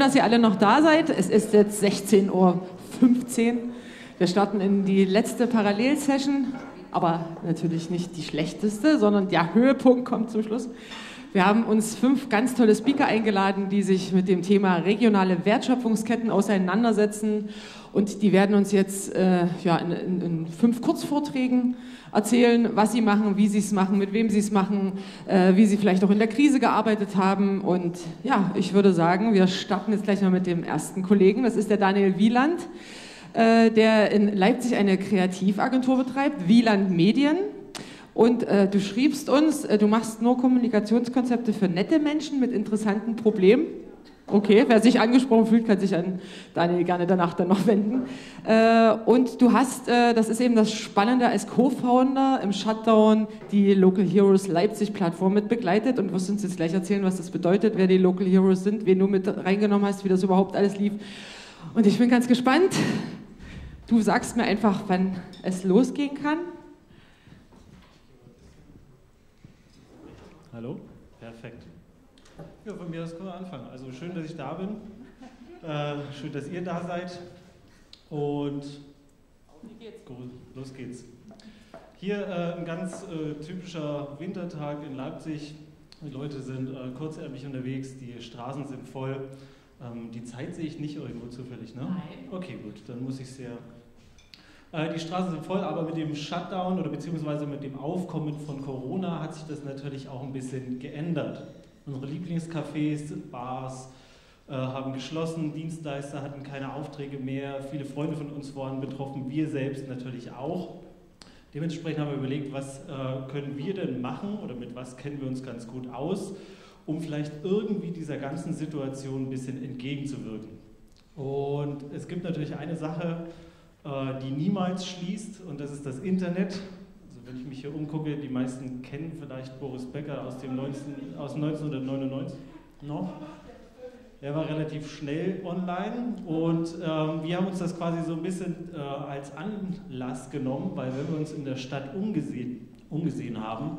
dass ihr alle noch da seid. Es ist jetzt 16:15 Uhr. Wir starten in die letzte Parallelsession, aber natürlich nicht die schlechteste, sondern der Höhepunkt kommt zum Schluss. Wir haben uns 5 ganz tolle Speaker eingeladen, die sich mit dem Thema regionale Wertschöpfungsketten auseinandersetzen. Und die werden uns jetzt in 5 Kurzvorträgen erzählen, was sie machen, wie sie es machen, mit wem sie es machen, wie sie vielleicht auch in der Krise gearbeitet haben. Und ja, ich würde sagen, wir starten jetzt gleich mal mit dem ersten Kollegen. Das ist der Daniel Wieland, der in Leipzig eine Kreativagentur betreibt, Wieland Medien. Und du schriebst uns, du machst nur Kommunikationskonzepte für nette Menschen mit interessanten Problemen. Okay, wer sich angesprochen fühlt, kann sich an Daniel gerne danach dann noch wenden. Und du hast, das ist eben das Spannende, als Co-Founder im Shutdown die Local Heroes Leipzig Plattform mit begleitet und wirst uns jetzt gleich erzählen, was das bedeutet, wer die Local Heroes sind, wen du mit reingenommen hast, wie das überhaupt alles lief. Und ich bin ganz gespannt. Du sagst mir einfach, wann es losgehen kann. Hallo? Perfekt. Ja, von mir aus können wir anfangen. Also schön, dass ich da bin. Schön, dass ihr da seid. Und gut, los geht's. Hier ein ganz typischer Wintertag in Leipzig. Die Leute sind kurzärmlich unterwegs, die Straßen sind voll. Die Zeit sehe ich nicht irgendwo zufällig, ne? Nein. Okay, gut, dann muss ich es ja... Die Straßen sind voll, aber mit dem Shutdown oder beziehungsweise mit dem Aufkommen von Corona hat sich das natürlich auch ein bisschen geändert. Unsere Lieblingscafés, Bars haben geschlossen, Dienstleister hatten keine Aufträge mehr, viele Freunde von uns waren betroffen, wir selbst natürlich auch. Dementsprechend haben wir überlegt, was können wir denn machen oder mit was kennen wir uns ganz gut aus, um vielleicht irgendwie dieser ganzen Situation ein bisschen entgegenzuwirken. Und es gibt natürlich eine Sache, die niemals schließt, und das ist das Internet. Also wenn ich mich hier umgucke, die meisten kennen vielleicht Boris Becker aus 1999 noch. Er war relativ schnell online und wir haben uns das quasi so ein bisschen als Anlass genommen, weil wenn wir uns in der Stadt umgesehen haben,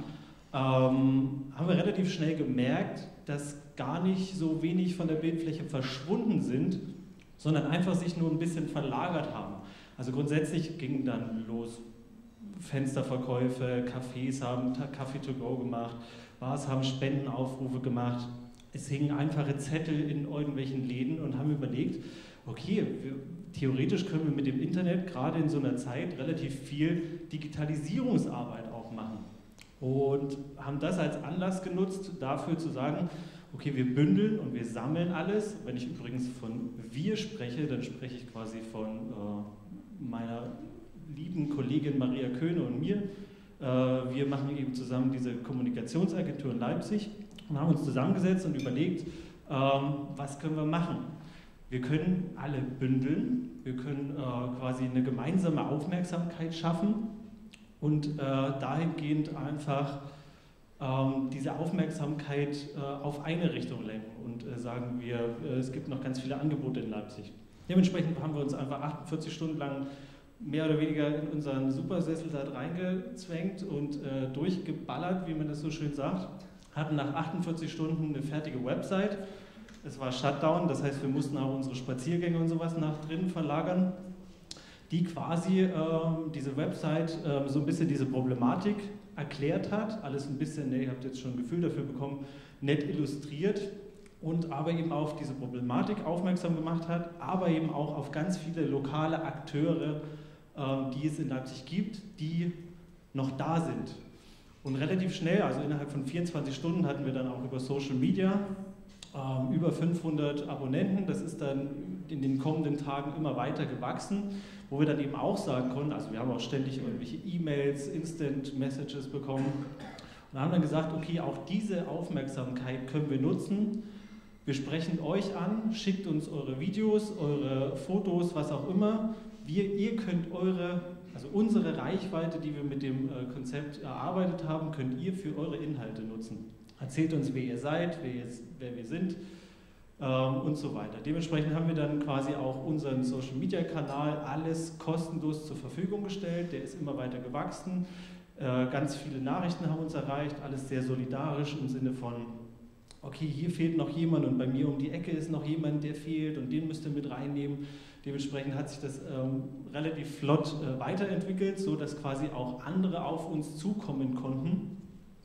haben wir relativ schnell gemerkt, dass gar nicht so wenig von der Bildfläche verschwunden sind, sondern einfach sich nur ein bisschen verlagert haben. Also grundsätzlich ging dann los, Fensterverkäufe, Cafés haben Kaffee to go gemacht, Bars haben Spendenaufrufe gemacht, es hingen einfache Zettel in irgendwelchen Läden und haben überlegt, okay, theoretisch können wir mit dem Internet gerade in so einer Zeit relativ viel Digitalisierungsarbeit auch machen. Und haben das als Anlass genutzt, dafür zu sagen, okay, wir bündeln und wir sammeln alles. Wenn ich übrigens von wir spreche, dann spreche ich quasi von meiner lieben Kollegin Maria Köhne und mir. Wir machen eben zusammen diese Kommunikationsagentur in Leipzig und haben uns zusammengesetzt und überlegt, was können wir machen. Wir können alle bündeln, wir können quasi eine gemeinsame Aufmerksamkeit schaffen und dahingehend einfach diese Aufmerksamkeit auf eine Richtung lenken und sagen wir, es gibt noch ganz viele Angebote in Leipzig. Dementsprechend haben wir uns einfach 48 Stunden lang mehr oder weniger in unseren Supersessel da reingezwängt und durchgeballert, wie man das so schön sagt. Hatten nach 48 Stunden eine fertige Website. Es war Shutdown, das heißt, wir mussten auch unsere Spaziergänge und sowas nach drinnen verlagern, die quasi diese Website so ein bisschen diese Problematik erklärt hat, alles ein bisschen, ihr habt jetzt schon ein Gefühl dafür bekommen, nett illustriert und aber eben auf diese Problematik aufmerksam gemacht hat, aber eben auch auf ganz viele lokale Akteure, die es in Leipzig gibt, die noch da sind. Und relativ schnell, also innerhalb von 24 Stunden hatten wir dann auch über Social Media über 500 Abonnenten. Das ist dann in den kommenden Tagen immer weiter gewachsen, wo wir dann eben auch sagen konnten, also wir haben auch ständig irgendwelche E-Mails, Instant Messages bekommen und haben dann gesagt, okay, auch diese Aufmerksamkeit können wir nutzen. Wir sprechen euch an, schickt uns eure Videos, eure Fotos, was auch immer. Ihr könnt unsere Reichweite, die wir mit dem Konzept erarbeitet haben, könnt ihr für eure Inhalte nutzen. Erzählt uns, wer ihr seid, wer wir sind und so weiter. Dementsprechend haben wir dann quasi auch unseren Social-Media-Kanal alles kostenlos zur Verfügung gestellt. Der ist immer weiter gewachsen. Ganz viele Nachrichten haben uns erreicht, alles sehr solidarisch im Sinne von okay, hier fehlt noch jemand und bei mir um die Ecke ist noch jemand, der fehlt und den müsst ihr mit reinnehmen. Dementsprechend hat sich das relativ flott weiterentwickelt, so dass quasi auch andere auf uns zukommen konnten.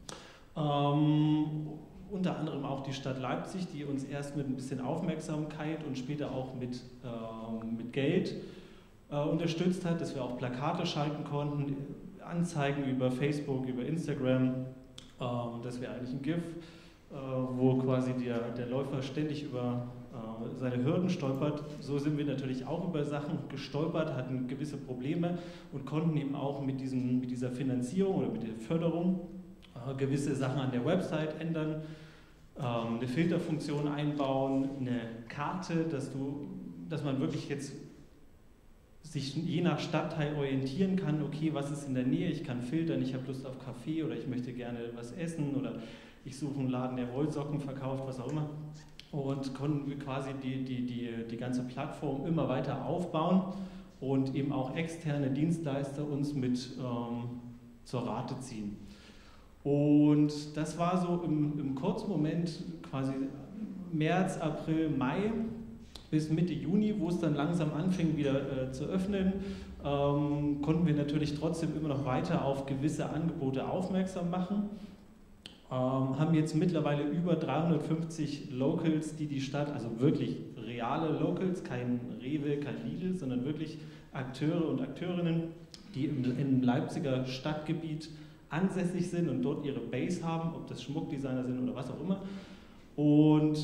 Unter anderem auch die Stadt Leipzig, die uns erst mit ein bisschen Aufmerksamkeit und später auch mit Geld unterstützt hat, dass wir auch Plakate schalten konnten, Anzeigen über Facebook, über Instagram. Das wäre eigentlich ein GIF, wo quasi der Läufer ständig über seine Hürden stolpert. So sind wir natürlich auch über Sachen gestolpert, hatten gewisse Probleme und konnten eben auch mit dieser Finanzierung oder mit der Förderung gewisse Sachen an der Website ändern, eine Filterfunktion einbauen, eine Karte, dass man wirklich jetzt sich je nach Stadtteil orientieren kann, okay, was ist in der Nähe, ich kann filtern, ich habe Lust auf Kaffee oder ich möchte gerne was essen oder ich suche einen Laden, der Wollsocken verkauft, was auch immer. Und konnten wir quasi die ganze Plattform immer weiter aufbauen und eben auch externe Dienstleister uns mit zur Rate ziehen. Und das war so im kurzen Moment quasi März, April, Mai bis Mitte Juni, wo es dann langsam anfing wieder zu öffnen, konnten wir natürlich trotzdem immer noch weiter auf gewisse Angebote aufmerksam machen. Haben jetzt mittlerweile über 350 Locals, die Stadt, also wirklich reale Locals, kein Rewe, kein Lidl, sondern wirklich Akteure und Akteurinnen, die im Leipziger Stadtgebiet ansässig sind und dort ihre Base haben, ob das Schmuckdesigner sind oder was auch immer. Und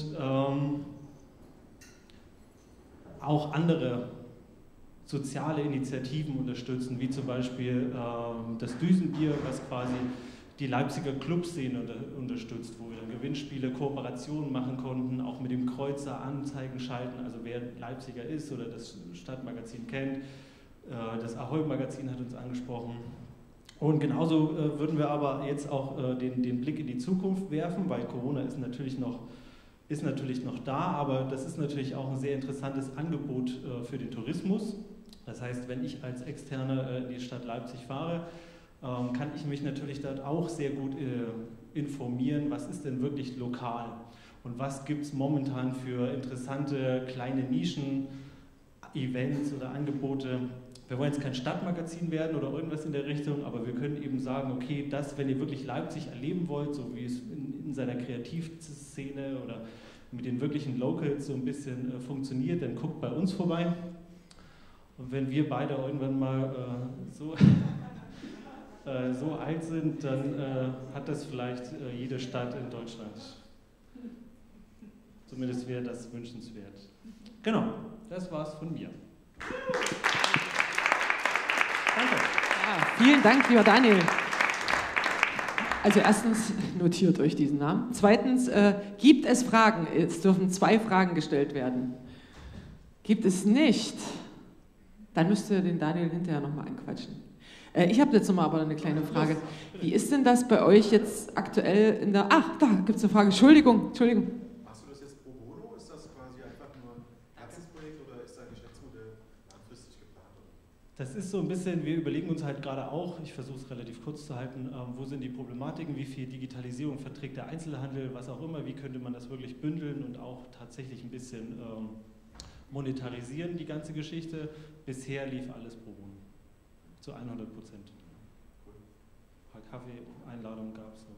auch andere soziale Initiativen unterstützen, wie zum Beispiel das Düsenbier, was quasi die Leipziger Clubszene unterstützt, wo wir dann Gewinnspiele, Kooperationen machen konnten, auch mit dem Kreuzer Anzeigen schalten, also wer Leipziger ist oder das Stadtmagazin kennt. Das Ahoi-Magazin hat uns angesprochen. Und genauso würden wir aber jetzt auch den Blick in die Zukunft werfen, weil Corona ist natürlich noch da, aber das ist natürlich auch ein sehr interessantes Angebot für den Tourismus. Das heißt, wenn ich als Externer in die Stadt Leipzig fahre, kann ich mich natürlich dort auch sehr gut informieren, was ist denn wirklich lokal und was gibt es momentan für interessante kleine Nischen-Events oder Angebote. Wir wollen jetzt kein Stadtmagazin werden oder irgendwas in der Richtung, aber wir können eben sagen, okay, wenn ihr wirklich Leipzig erleben wollt, so wie es in seiner Kreativszene oder mit den wirklichen Locals so ein bisschen funktioniert, dann guckt bei uns vorbei. Und wenn wir beide irgendwann mal so alt sind, dann hat das vielleicht jede Stadt in Deutschland. Zumindest wäre das wünschenswert. Genau, das war's von mir. Danke. Ja, vielen Dank, lieber Daniel. Also erstens, notiert euch diesen Namen. Zweitens, gibt es Fragen? Es dürfen 2 Fragen gestellt werden. Gibt es nicht, dann müsst ihr den Daniel hinterher nochmal anquatschen. Ich habe jetzt nochmal aber eine kleine Frage. Wie ist denn das bei euch jetzt aktuell in der... Ach, da gibt es eine Frage. Entschuldigung. Machst du das jetzt pro bono? Ist das quasi einfach nur ein Herzensprojekt oder ist dein Geschäftsmodell langfristig geplant? Das ist so ein bisschen, wir überlegen uns halt gerade auch, ich versuche es relativ kurz zu halten, wo sind die Problematiken, wie viel Digitalisierung verträgt der Einzelhandel, was auch immer, wie könnte man das wirklich bündeln und auch tatsächlich ein bisschen monetarisieren, die ganze Geschichte. Bisher lief alles pro bono. Zu 100%. Ein paar Kaffee-Einladungen gab es.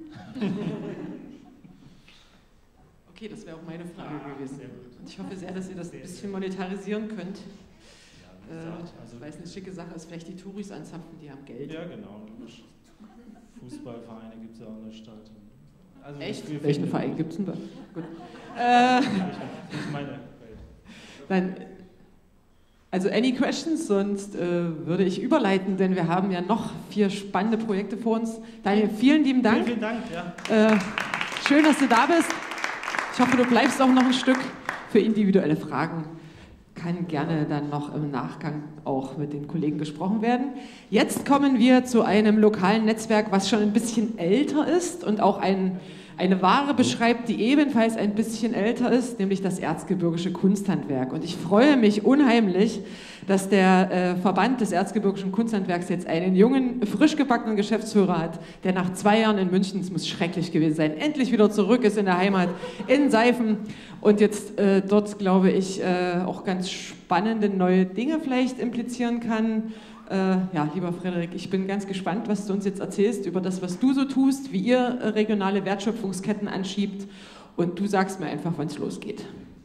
Okay, das wäre auch meine Frage gewesen. Und ich hoffe sehr, dass ihr das ein bisschen monetarisieren könnt. Weil es eine schicke Sache ist, vielleicht die Touris anzapfen, die haben Geld. Ja, genau. Fußballvereine gibt es ja auch in der Stadt. Also echt? Welchen Verein gibt es denn da? Gut. Nicht meine Welt. Dann, also any questions? Sonst würde ich überleiten, denn wir haben ja noch 4 spannende Projekte vor uns. Daniel, vielen lieben Dank. Vielen Dank, ja. Schön, dass du da bist. Ich hoffe, du bleibst auch noch ein Stück für individuelle Fragen. Kann gerne dann noch im Nachgang auch mit den Kollegen gesprochen werden. Jetzt kommen wir zu einem lokalen Netzwerk, was schon ein bisschen älter ist und auch eine Ware beschreibt, die ebenfalls ein bisschen älter ist, nämlich das erzgebirgische Kunsthandwerk. Und ich freue mich unheimlich, dass der Verband des erzgebirgischen Kunsthandwerks jetzt einen jungen, frisch gebackenen Geschäftsführer hat, der nach 2 Jahren in München, es muss schrecklich gewesen sein, endlich wieder zurück ist in der Heimat, in Seifen und jetzt dort, glaube ich, auch ganz spannende neue Dinge vielleicht implizieren kann. Ja, lieber Frederik, ich bin ganz gespannt, was du uns jetzt erzählst über das, was du so tust, wie ihr regionale Wertschöpfungsketten anschiebt und du sagst mir einfach, wann es losgeht.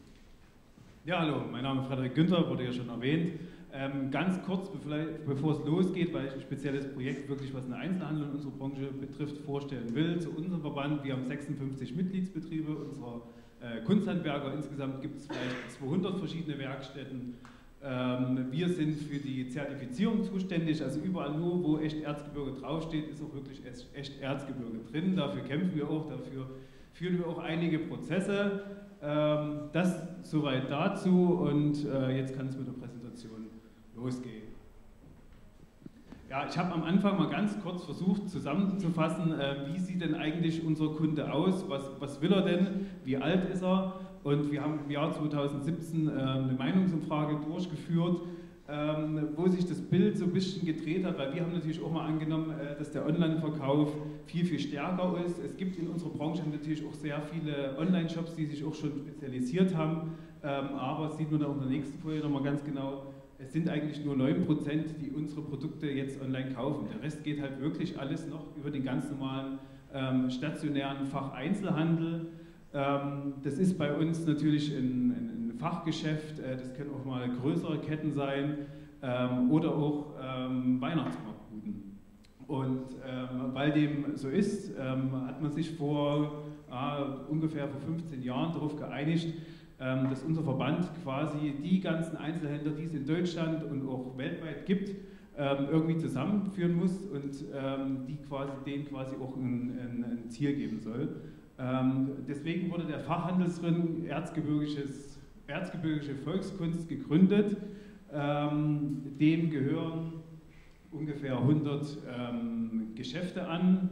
Ja, hallo, mein Name ist Frederik Günther, wurde ja schon erwähnt. Ganz kurz, bevor es losgeht, weil ich ein spezielles Projekt wirklich, was den Einzelhandel in unserer Branche betrifft, vorstellen will, zu unserem Verband. Wir haben 56 Mitgliedsbetriebe unserer Kunsthandwerker. Insgesamt gibt es vielleicht 200 verschiedene Werkstätten. Wir sind für die Zertifizierung zuständig, also überall nur, wo echt Erzgebirge draufsteht, ist auch wirklich echt Erzgebirge drin. Dafür kämpfen wir auch, dafür führen wir auch einige Prozesse. Das soweit dazu und jetzt kann es mit der Präsentation losgehen. Ja, ich habe am Anfang mal ganz kurz versucht zusammenzufassen, wie sieht denn eigentlich unser Kunde aus, was will er denn, wie alt ist er, und wir haben im Jahr 2017 eine Meinungsumfrage durchgeführt, wo sich das Bild so ein bisschen gedreht hat, weil wir haben natürlich auch mal angenommen, dass der Online-Verkauf viel stärker ist. Es gibt in unserer Branche natürlich auch sehr viele Online-Shops, die sich auch schon spezialisiert haben, aber das sieht man da auf der nächsten Folie nochmal ganz genau, es sind eigentlich nur 9%, die unsere Produkte jetzt online kaufen. Der Rest geht halt wirklich alles noch über den ganz normalen stationären Facheinzelhandel. Das ist bei uns natürlich ein Fachgeschäft, das können auch mal größere Ketten sein oder auch Weihnachtsmarktbuden. Und weil dem so ist, hat man sich ungefähr vor 15 Jahren darauf geeinigt, dass unser Verband quasi die ganzen Einzelhändler, die es in Deutschland und auch weltweit gibt, irgendwie zusammenführen muss und denen quasi auch ein Ziel geben soll. Deswegen wurde der Fachhandelsring Erzgebirgische Volkskunst gegründet. Dem gehören ungefähr 100 Geschäfte an,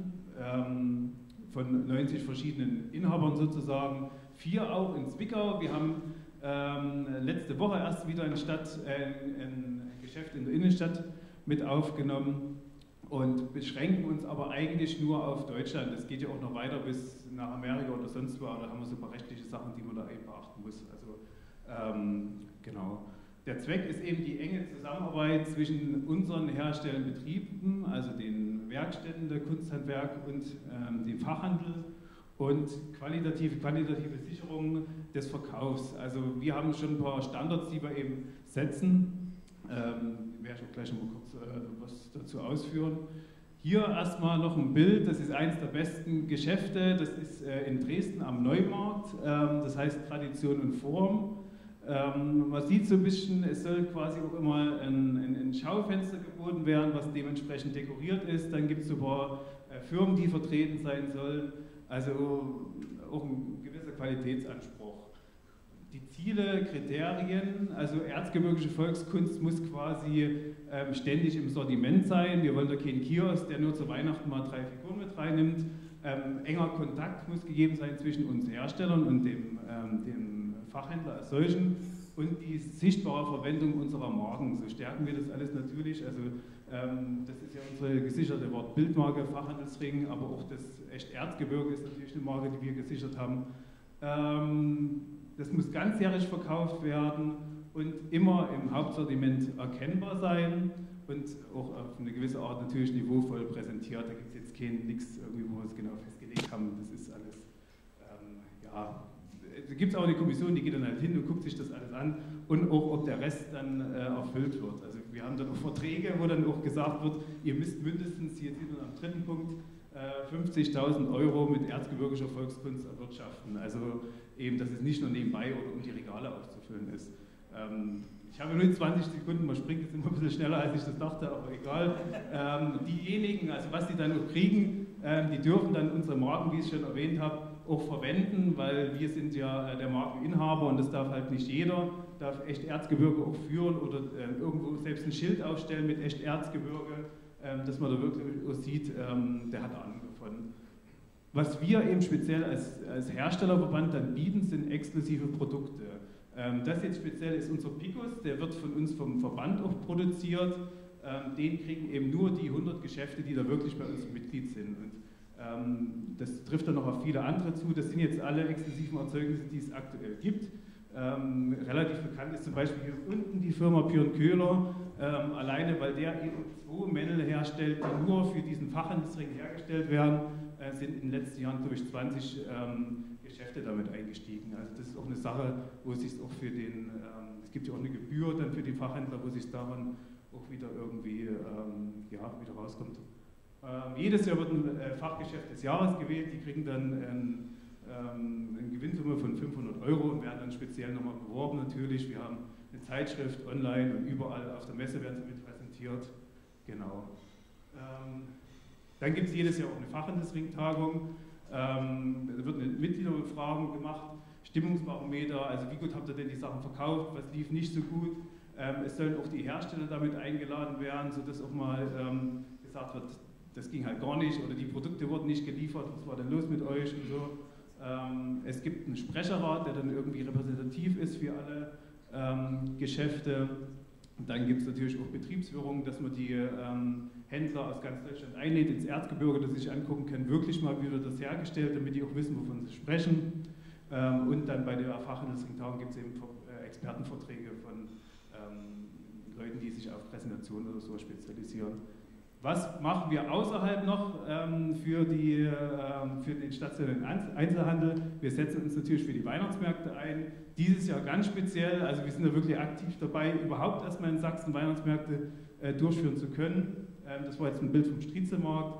von 90 verschiedenen Inhabern sozusagen, 4 auch in Zwickau. Wir haben letzte Woche erst wieder ein Geschäft in der Innenstadt mit aufgenommen und beschränken uns aber eigentlich nur auf Deutschland. Es geht ja auch noch weiter bis nach Amerika oder sonst wo, da haben wir so ein paar rechtliche Sachen, die man da eben beachten muss. Also genau. Der Zweck ist eben die enge Zusammenarbeit zwischen unseren herstellenden Betrieben, also den Werkstätten der Kunsthandwerk und dem Fachhandel und quantitative Sicherung des Verkaufs. Also wir haben schon ein paar Standards, die wir eben setzen. Werde ich auch gleich noch mal kurz was dazu ausführen. Hier erstmal noch ein Bild, das ist eines der besten Geschäfte, das ist in Dresden am Neumarkt, das heißt Tradition und Form. Man sieht so ein bisschen, es soll quasi auch immer ein Schaufenster geboten werden, was dementsprechend dekoriert ist. Dann gibt es so ein paar Firmen, die vertreten sein sollen, also auch ein gewisser Qualitätsanspruch. Die Ziele, Kriterien, also erzgebirgische Volkskunst muss quasi ständig im Sortiment sein. Wir wollen da keinen Kiosk, der nur zu Weihnachten mal 3 Figuren mit reinnimmt. Enger Kontakt muss gegeben sein zwischen uns Herstellern und dem Fachhändler als solchen und die sichtbare Verwendung unserer Marken. So stärken wir das alles natürlich. Also das ist ja unsere gesicherte Wortbildmarke, Fachhandelsring, aber auch das echt Erzgebirge ist natürlich eine Marke, die wir gesichert haben. Das muss ganzjährig verkauft werden und immer im Hauptsortiment erkennbar sein und auch auf eine gewisse Art natürlich niveauvoll präsentiert. Da gibt es jetzt nichts, wo wir es genau festgelegt haben. Das ist alles, ja, da gibt es auch eine Kommission, die geht dann halt hin und guckt sich das alles an und auch, ob der Rest dann erfüllt wird. Also wir haben dann auch Verträge, wo dann auch gesagt wird, ihr müsst mindestens, hier sieht man am 3. Punkt, 50.000 € mit erzgebirgischer Volkskunst erwirtschaften. Also eben, dass es nicht nur nebenbei oder um die Regale aufzufüllen ist. Ich habe nur 20 Sekunden, man springt jetzt immer ein bisschen schneller, als ich das dachte, aber egal. Diejenigen, also was die dann auch kriegen, die dürfen dann unsere Marken, wie ich es schon erwähnt habe, auch verwenden, weil wir sind ja der Markeninhaber und das darf halt nicht jeder, darf echt Erzgebirge auch führen oder irgendwo selbst ein Schild aufstellen mit echt Erzgebirge, dass man da wirklich sieht, der hat Ahnung davon. Was wir eben speziell als Herstellerverband dann bieten, sind exklusive Produkte. Das jetzt speziell ist unser Picus, der wird von uns vom Verband auch produziert. Den kriegen eben nur die 100 Geschäfte, die da wirklich bei uns Mitglied sind. Und das trifft dann noch auf viele andere zu. Das sind jetzt alle exklusiven Erzeugnisse, die es aktuell gibt. Relativ bekannt ist zum Beispiel hier unten die Firma Björn Köhler, alleine weil der eben 2 Männel herstellt, die nur für diesen Fachhandelsring hergestellt werden, sind in den letzten Jahren durch 20 Geschäfte damit eingestiegen. Also das ist auch eine Sache, wo es sich auch für den, es gibt ja auch eine Gebühr dann für die Fachhändler, wo sich daran auch wieder irgendwie wieder rauskommt. Jedes Jahr wird ein Fachgeschäft des Jahres gewählt, die kriegen dann eine Gewinnsumme von 500 € und werden dann speziell nochmal beworben natürlich. Wir haben eine Zeitschrift online und überall auf der Messe werden sie mit präsentiert. Genau. Dann gibt es jedes Jahr auch eine Fachhandelsringtagung. Da wird eine Mitgliederbefragung gemacht, Stimmungsbarometer, also wie gut habt ihr denn die Sachen verkauft, was lief nicht so gut. Es sollen auch die Hersteller damit eingeladen werden, sodass auch mal gesagt wird, das ging halt gar nicht oder die Produkte wurden nicht geliefert, was war denn los mit euch und so. Es gibt einen Sprecherrat, der dann irgendwie repräsentativ ist für alle Geschäfte. Und dann gibt es natürlich auch Betriebsführungen, dass man die Händler aus ganz Deutschland einlädt ins Erzgebirge, dass sie sich angucken können, wirklich mal wie wird das hergestellt, damit die auch wissen, wovon sie sprechen. Und dann bei der Fachhandelsringtagung gibt es eben Expertenvorträge von Leuten, die sich auf Präsentationen oder so spezialisieren. Was machen wir außerhalb noch für den stationären Einzelhandel? Wir setzen uns natürlich für die Weihnachtsmärkte ein. Dieses Jahr ganz speziell, also wir sind da wirklich aktiv dabei, überhaupt erstmal in Sachsen Weihnachtsmärkte durchführen zu können. Das war jetzt ein Bild vom Striezelmarkt.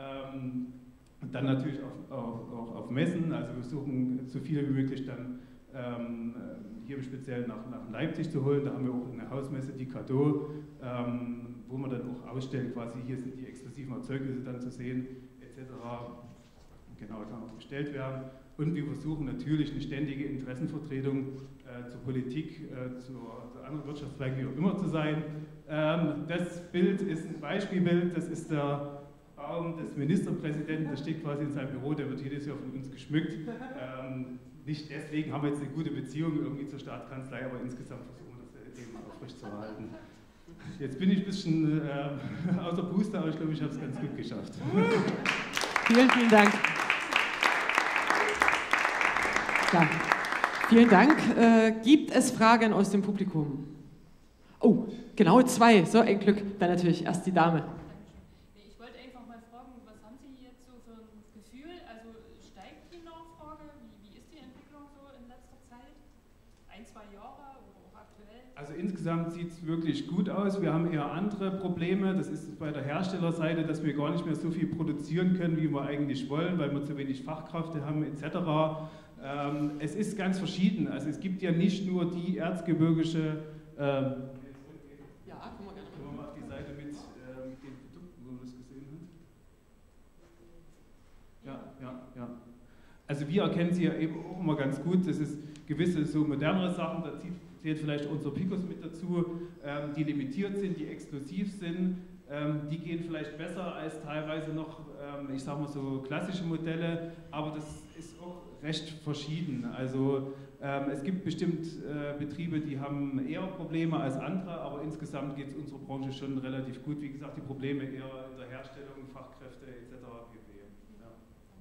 Und dann natürlich auch auf Messen, also wir versuchen so viele wie möglich dann hier speziell nach Leipzig zu holen. Da haben wir auch eine Hausmesse, die Cadeau, wo man dann auch ausstellt, quasi hier sind die exklusiven Erzeugnisse dann zu sehen, etc. Genau, kann auch bestellt werden. Und wir versuchen natürlich eine ständige Interessenvertretung zur Politik, zu anderen Wirtschaftszweigen, wie auch immer zu sein. Das Bild ist ein Beispielbild, das ist der Baum des Ministerpräsidenten, der steht quasi in seinem Büro, der wird jedes Jahr von uns geschmückt. Nicht deswegen haben wir jetzt eine gute Beziehung irgendwie zur Staatskanzlei, aber insgesamt versuchen wir das eben aufrechtzuerhalten. Jetzt bin ich ein bisschen außer Puste, aber ich glaube, ich habe es ganz gut geschafft. Vielen, vielen Dank. Ja, vielen Dank. Gibt es Fragen aus dem Publikum? Oh, genau 2. So ein Glück. Dann natürlich erst die Dame. Ich wollte einfach mal fragen, was haben Sie jetzt so für ein Gefühl? Also steigt die Nachfrage? Wie ist die Entwicklung so in letzter Zeit? 1, 2 Jahre oder auch aktuell? Also insgesamt sieht es wirklich gut aus. Wir haben eher andere Probleme. Das ist bei der Herstellerseite, dass wir gar nicht mehr so viel produzieren können, wie wir eigentlich wollen, weil wir zu wenig Fachkräfte haben etc. Es ist ganz verschieden. Also es gibt ja nicht nur die erzgebirgische Ja, können wir gerne Können wir mal auf die Seite mit den Produkten, wo man das gesehen hat? Ja. Also wir erkennen sie ja eben auch immer ganz gut. Das ist gewisse so modernere Sachen, da zählt vielleicht unser Picus mit dazu, die limitiert sind, die exklusiv sind. Die gehen vielleicht besser als teilweise noch, ich sag mal so klassische Modelle, aber das ist auch recht verschieden. Also es gibt bestimmt Betriebe, die haben eher Probleme als andere, aber insgesamt geht es unserer Branche schon relativ gut. Wie gesagt, die Probleme eher in der Herstellung, Fachkräfte etc. pp. Ja.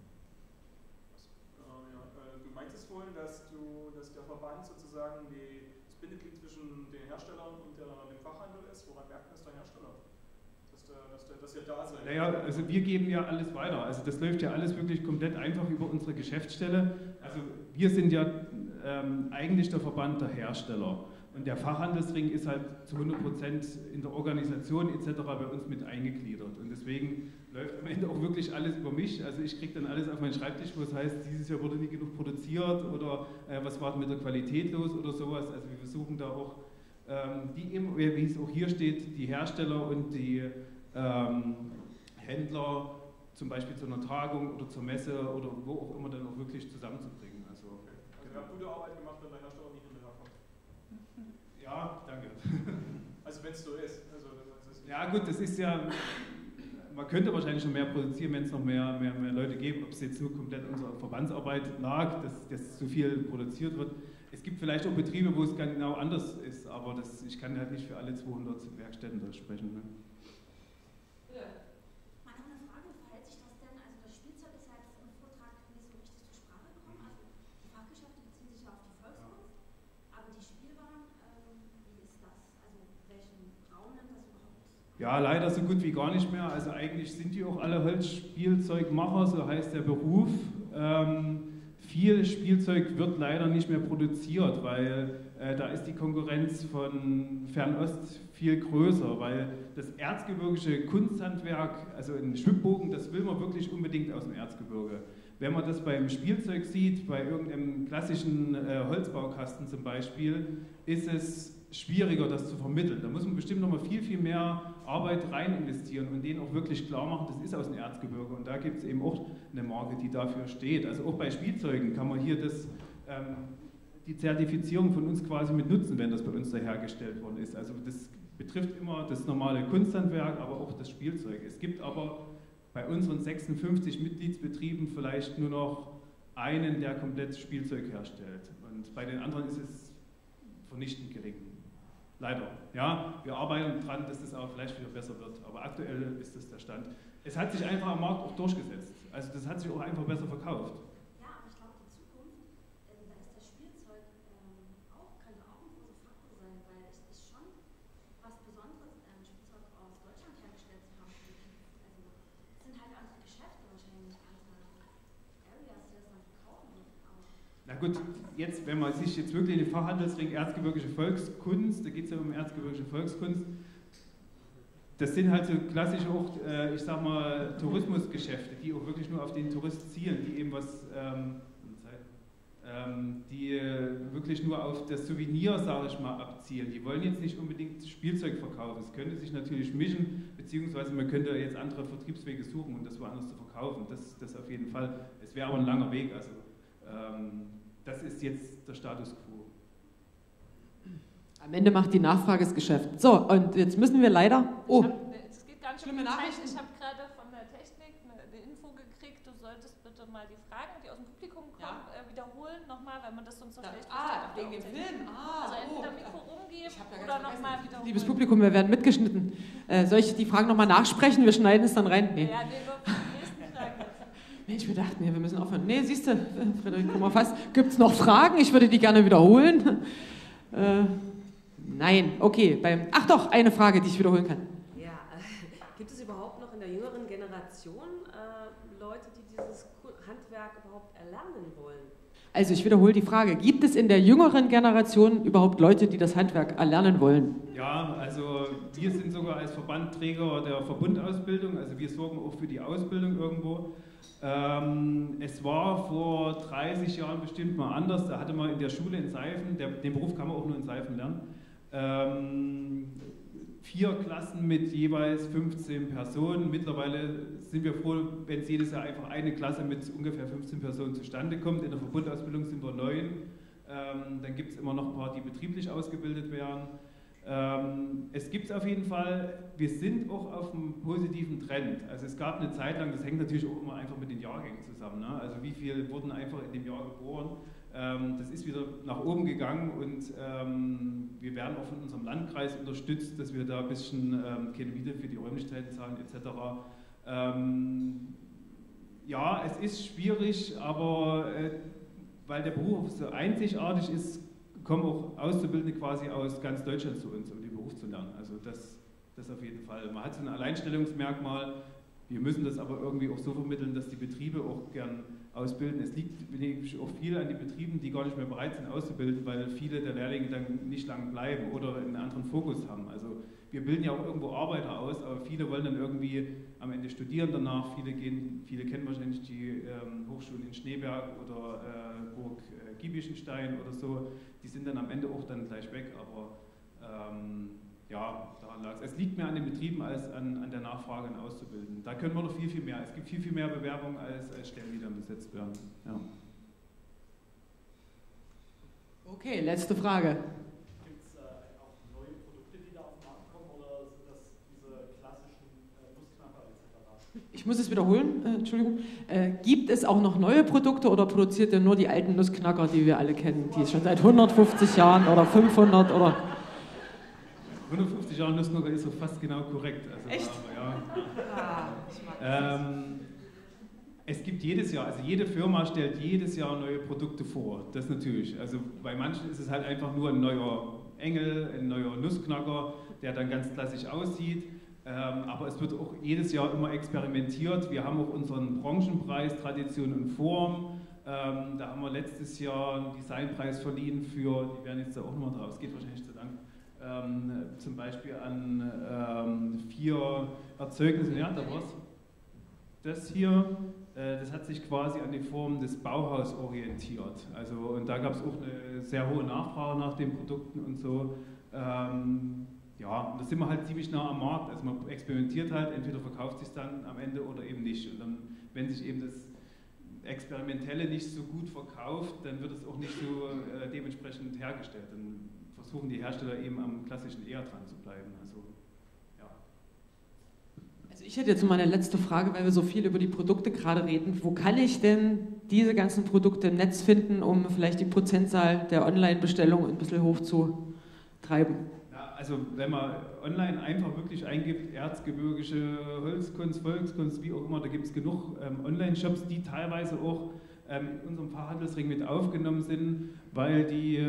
Du meintest vorhin, dass der Verband sozusagen das Bindeglied zwischen den Herstellern und dem Fachhandel ist. Woran merkt das der Hersteller? Dass ihr da seid? Naja, also wir geben ja alles weiter. Also das läuft ja alles wirklich komplett einfach über unsere Geschäftsstelle. Also wir sind ja eigentlich der Verband der Hersteller. Und der Fachhandelsring ist halt zu 100% in der Organisation etc. bei uns mit eingegliedert. Und deswegen läuft am Ende auch wirklich alles über mich. Also ich kriege dann alles auf meinen Schreibtisch, wo es heißt, dieses Jahr wurde nicht genug produziert oder was war mit der Qualität los oder sowas. Also wir versuchen da auch, wie es auch hier steht, die Hersteller und die Händler zum Beispiel zu einer Tagung oder zur Messe oder wo auch immer dann auch wirklich zusammenzubringen. Also ihr habt gute Arbeit gemacht, wenn der Hersteller nicht hinterherkommt. Ja, danke. Also wenn es so ist. Ja gut, das ist ja, man könnte wahrscheinlich schon mehr produzieren, wenn es noch mehr Leute gäbe, ob es jetzt nur komplett unserer Verbandsarbeit lag, dass so viel produziert wird. Es gibt vielleicht auch Betriebe, wo es genau anders ist, aber ich kann halt nicht für alle 200 Werkstätten da sprechen. Ne? Mal noch eine Frage, wie verhält sich das denn? Also das Spielzeug ist halt im Vortrag nicht so richtig zur Sprache gekommen. Also die Fachgeschäfte beziehen sich ja auf die Volkskunst, aber die Spielwaren, wie ist das? Also welchen Raum nimmt das überhaupt? Ja, leider so gut wie gar nicht mehr. Also eigentlich sind die auch alle Holzspielzeugmacher, so heißt der Beruf. Viel Spielzeug wird leider nicht mehr produziert, weil da ist die Konkurrenz von Fernost viel größer, weil das erzgebirgische Kunsthandwerk, also ein Schwibbogen, das will man wirklich unbedingt aus dem Erzgebirge. Wenn man das beim Spielzeug sieht, bei irgendeinem klassischen Holzbaukasten zum Beispiel, ist es schwieriger, das zu vermitteln. Da muss man bestimmt noch mal viel, viel mehr Arbeit rein investieren und denen auch wirklich klar machen, das ist aus dem Erzgebirge. Und da gibt es eben auch eine Marke, die dafür steht. Also auch bei Spielzeugen kann man hier die Zertifizierung von uns quasi mit nutzen, wenn das bei uns da hergestellt worden ist. Also das betrifft immer das normale Kunsthandwerk, aber auch das Spielzeug. Es gibt aber bei unseren 56 Mitgliedsbetrieben vielleicht nur noch einen, der komplett Spielzeug herstellt. Und bei den anderen ist es vernichtend gering. Leider. Ja, wir arbeiten dran, dass das aber vielleicht wieder besser wird. Aber aktuell ist das der Stand. Es hat sich einfach am Markt auch durchgesetzt. Also das hat sich auch einfach besser verkauft. Ja, aber ich glaube, die Zukunft, da ist das Spielzeug könnte auch ein großer Faktor sein, weil es ist schon was Besonderes, Spielzeug aus Deutschland hergestellt zu haben. Also es sind halt andere Geschäfte wahrscheinlich, andere Areas, die das dann verkaufen. Na gut, jetzt, wenn man sich jetzt wirklich in den Fachhandelsring Erzgebirgische Volkskunst, da geht es ja um Erzgebirgische Volkskunst, das sind halt so klassische auch, ich sag mal, Tourismusgeschäfte, die auch wirklich nur auf den Tourist zielen, die eben die wirklich nur auf das Souvenir, sage ich mal, abzielen. Die wollen jetzt nicht unbedingt Spielzeug verkaufen. Es könnte sich natürlich mischen, beziehungsweise man könnte jetzt andere Vertriebswege suchen, um das woanders zu verkaufen. Das auf jeden Fall. Es wäre aber ein langer Weg. Also das ist jetzt der Status quo. Am Ende macht die Nachfrage das Geschäft. So, und jetzt müssen wir leider... Oh, Es geht ganz schlimme schön um Zeit. Nachrichten. Ich habe gerade von der Technik eine Info gekriegt, du solltest bitte mal die Fragen, die aus dem Publikum kommen, wiederholen nochmal, weil man das sonst so schlecht versteht. wegen dem Film. Also entweder Mikro rumgeben oder nochmal wiederholen. Liebes Publikum, wir werden mitgeschnitten. Soll ich die Fragen nochmal nachsprechen? Wir schneiden es dann rein. Nee. Ja, nee, nur für die nächsten Fragen jetzt. Mensch, wir dachten, wir müssen aufhören. Nee, siehst du, Frederik, guck mal fast. Gibt es noch Fragen? Ich würde die gerne wiederholen. Nein, okay. Ach doch, eine Frage, die ich wiederholen kann. Ja, gibt es überhaupt noch in der jüngeren Generation Leute, die dieses Handwerk überhaupt erlernen wollen? Also ich wiederhole die Frage. Gibt es in der jüngeren Generation überhaupt Leute, die das Handwerk erlernen wollen? Ja, also wir sind sogar als Verband Träger der Verbundausbildung, also wir sorgen auch für die Ausbildung irgendwo. Es war vor 30 Jahren bestimmt mal anders, da hatte man in der Schule in Seifen, den Beruf kann man auch nur in Seifen lernen, 4 Klassen mit jeweils 15 Personen. Mittlerweile sind wir froh, wenn es jedes Jahr einfach eine Klasse mit ungefähr 15 Personen zustande kommt. In der Verbundausbildung sind wir 9. Dann gibt es immer noch ein paar, die betrieblich ausgebildet werden. Es gibt es auf jeden Fall, wir sind auch auf einem positiven Trend. Also es gab eine Zeit lang, das hängt natürlich auch immer einfach mit den Jahrgängen zusammen. Ne? Also wie viele wurden einfach in dem Jahr geboren. Das ist wieder nach oben gegangen und wir werden auch von unserem Landkreis unterstützt, dass wir da ein bisschen keine Miete für die Räumlichkeiten zahlen etc. Ja, es ist schwierig, aber weil der Beruf so einzigartig ist, kommen auch Auszubildende quasi aus ganz Deutschland zu uns, um den Beruf zu lernen. Also das auf jeden Fall. Man hat so ein Alleinstellungsmerkmal. Wir müssen das aber irgendwie auch so vermitteln, dass die Betriebe auch gern ausbilden. Es liegt auch viel an den Betrieben, die gar nicht mehr bereit sind auszubilden, weil viele der Lehrlinge dann nicht lange bleiben oder einen anderen Fokus haben. Also wir bilden ja auch irgendwo Arbeiter aus, aber viele wollen dann irgendwie am Ende studieren danach. Viele kennen wahrscheinlich die Hochschulen in Schneeberg oder Burg Giebichenstein oder so. Die sind dann am Ende auch dann gleich weg, aber ja, daran lag es. Es liegt mehr an den Betrieben als an der Nachfrage an Auszubildenden. Da können wir noch viel, viel mehr. Es gibt viel, viel mehr Bewerbungen als Stellen, die dann besetzt werden. Ja. Okay, letzte Frage. Gibt es auch neue Produkte, die da auf den Markt kommen, oder sind das diese klassischen Nussknacker etc.? Ich muss es wiederholen, Entschuldigung. Gibt es auch noch neue Produkte oder produziert ihr nur die alten Nussknacker, die wir alle kennen, die schon seit 150 Jahren oder 500 oder... 150 Jahre Nussknacker ist so fast genau korrekt. Also, echt? Aber, ja. Es gibt jedes Jahr, also jede Firma stellt jedes Jahr neue Produkte vor, das natürlich. Also bei manchen ist es halt einfach nur ein neuer Engel, ein neuer Nussknacker, der dann ganz klassisch aussieht. Aber es wird auch jedes Jahr immer experimentiert. Wir haben auch unseren Branchenpreis Tradition und Form. Da haben wir letztes Jahr einen Designpreis verliehen für, die werden jetzt da auch nochmal drauf, es geht wahrscheinlich zu lang, zum Beispiel an 4 Erzeugnisse, ja, da war's. Das hier, das hat sich quasi an die Form des Bauhaus orientiert. Also, und da gab es auch eine sehr hohe Nachfrage nach den Produkten und so. Ja, da sind wir halt ziemlich nah am Markt. Also man experimentiert halt, entweder verkauft sich dann am Ende oder eben nicht. Und dann, wenn sich eben das Experimentelle nicht so gut verkauft, dann wird es auch nicht so dementsprechend hergestellt. Dann versuchen die Hersteller eben am klassischen eher dran zu bleiben. Also, ja. Also ich hätte jetzt mal eine letzte Frage, weil wir so viel über die Produkte gerade reden. Wo kann ich denn diese ganzen Produkte im Netz finden, um vielleicht die Prozentzahl der Online-Bestellungen ein bisschen hochzutreiben? Also wenn man online einfach wirklich eingibt, erzgebirgische Holzkunst, Volkskunst, wie auch immer, da gibt es genug Online-Shops, die teilweise auch in unserem Fachhandelsring mit aufgenommen sind, weil die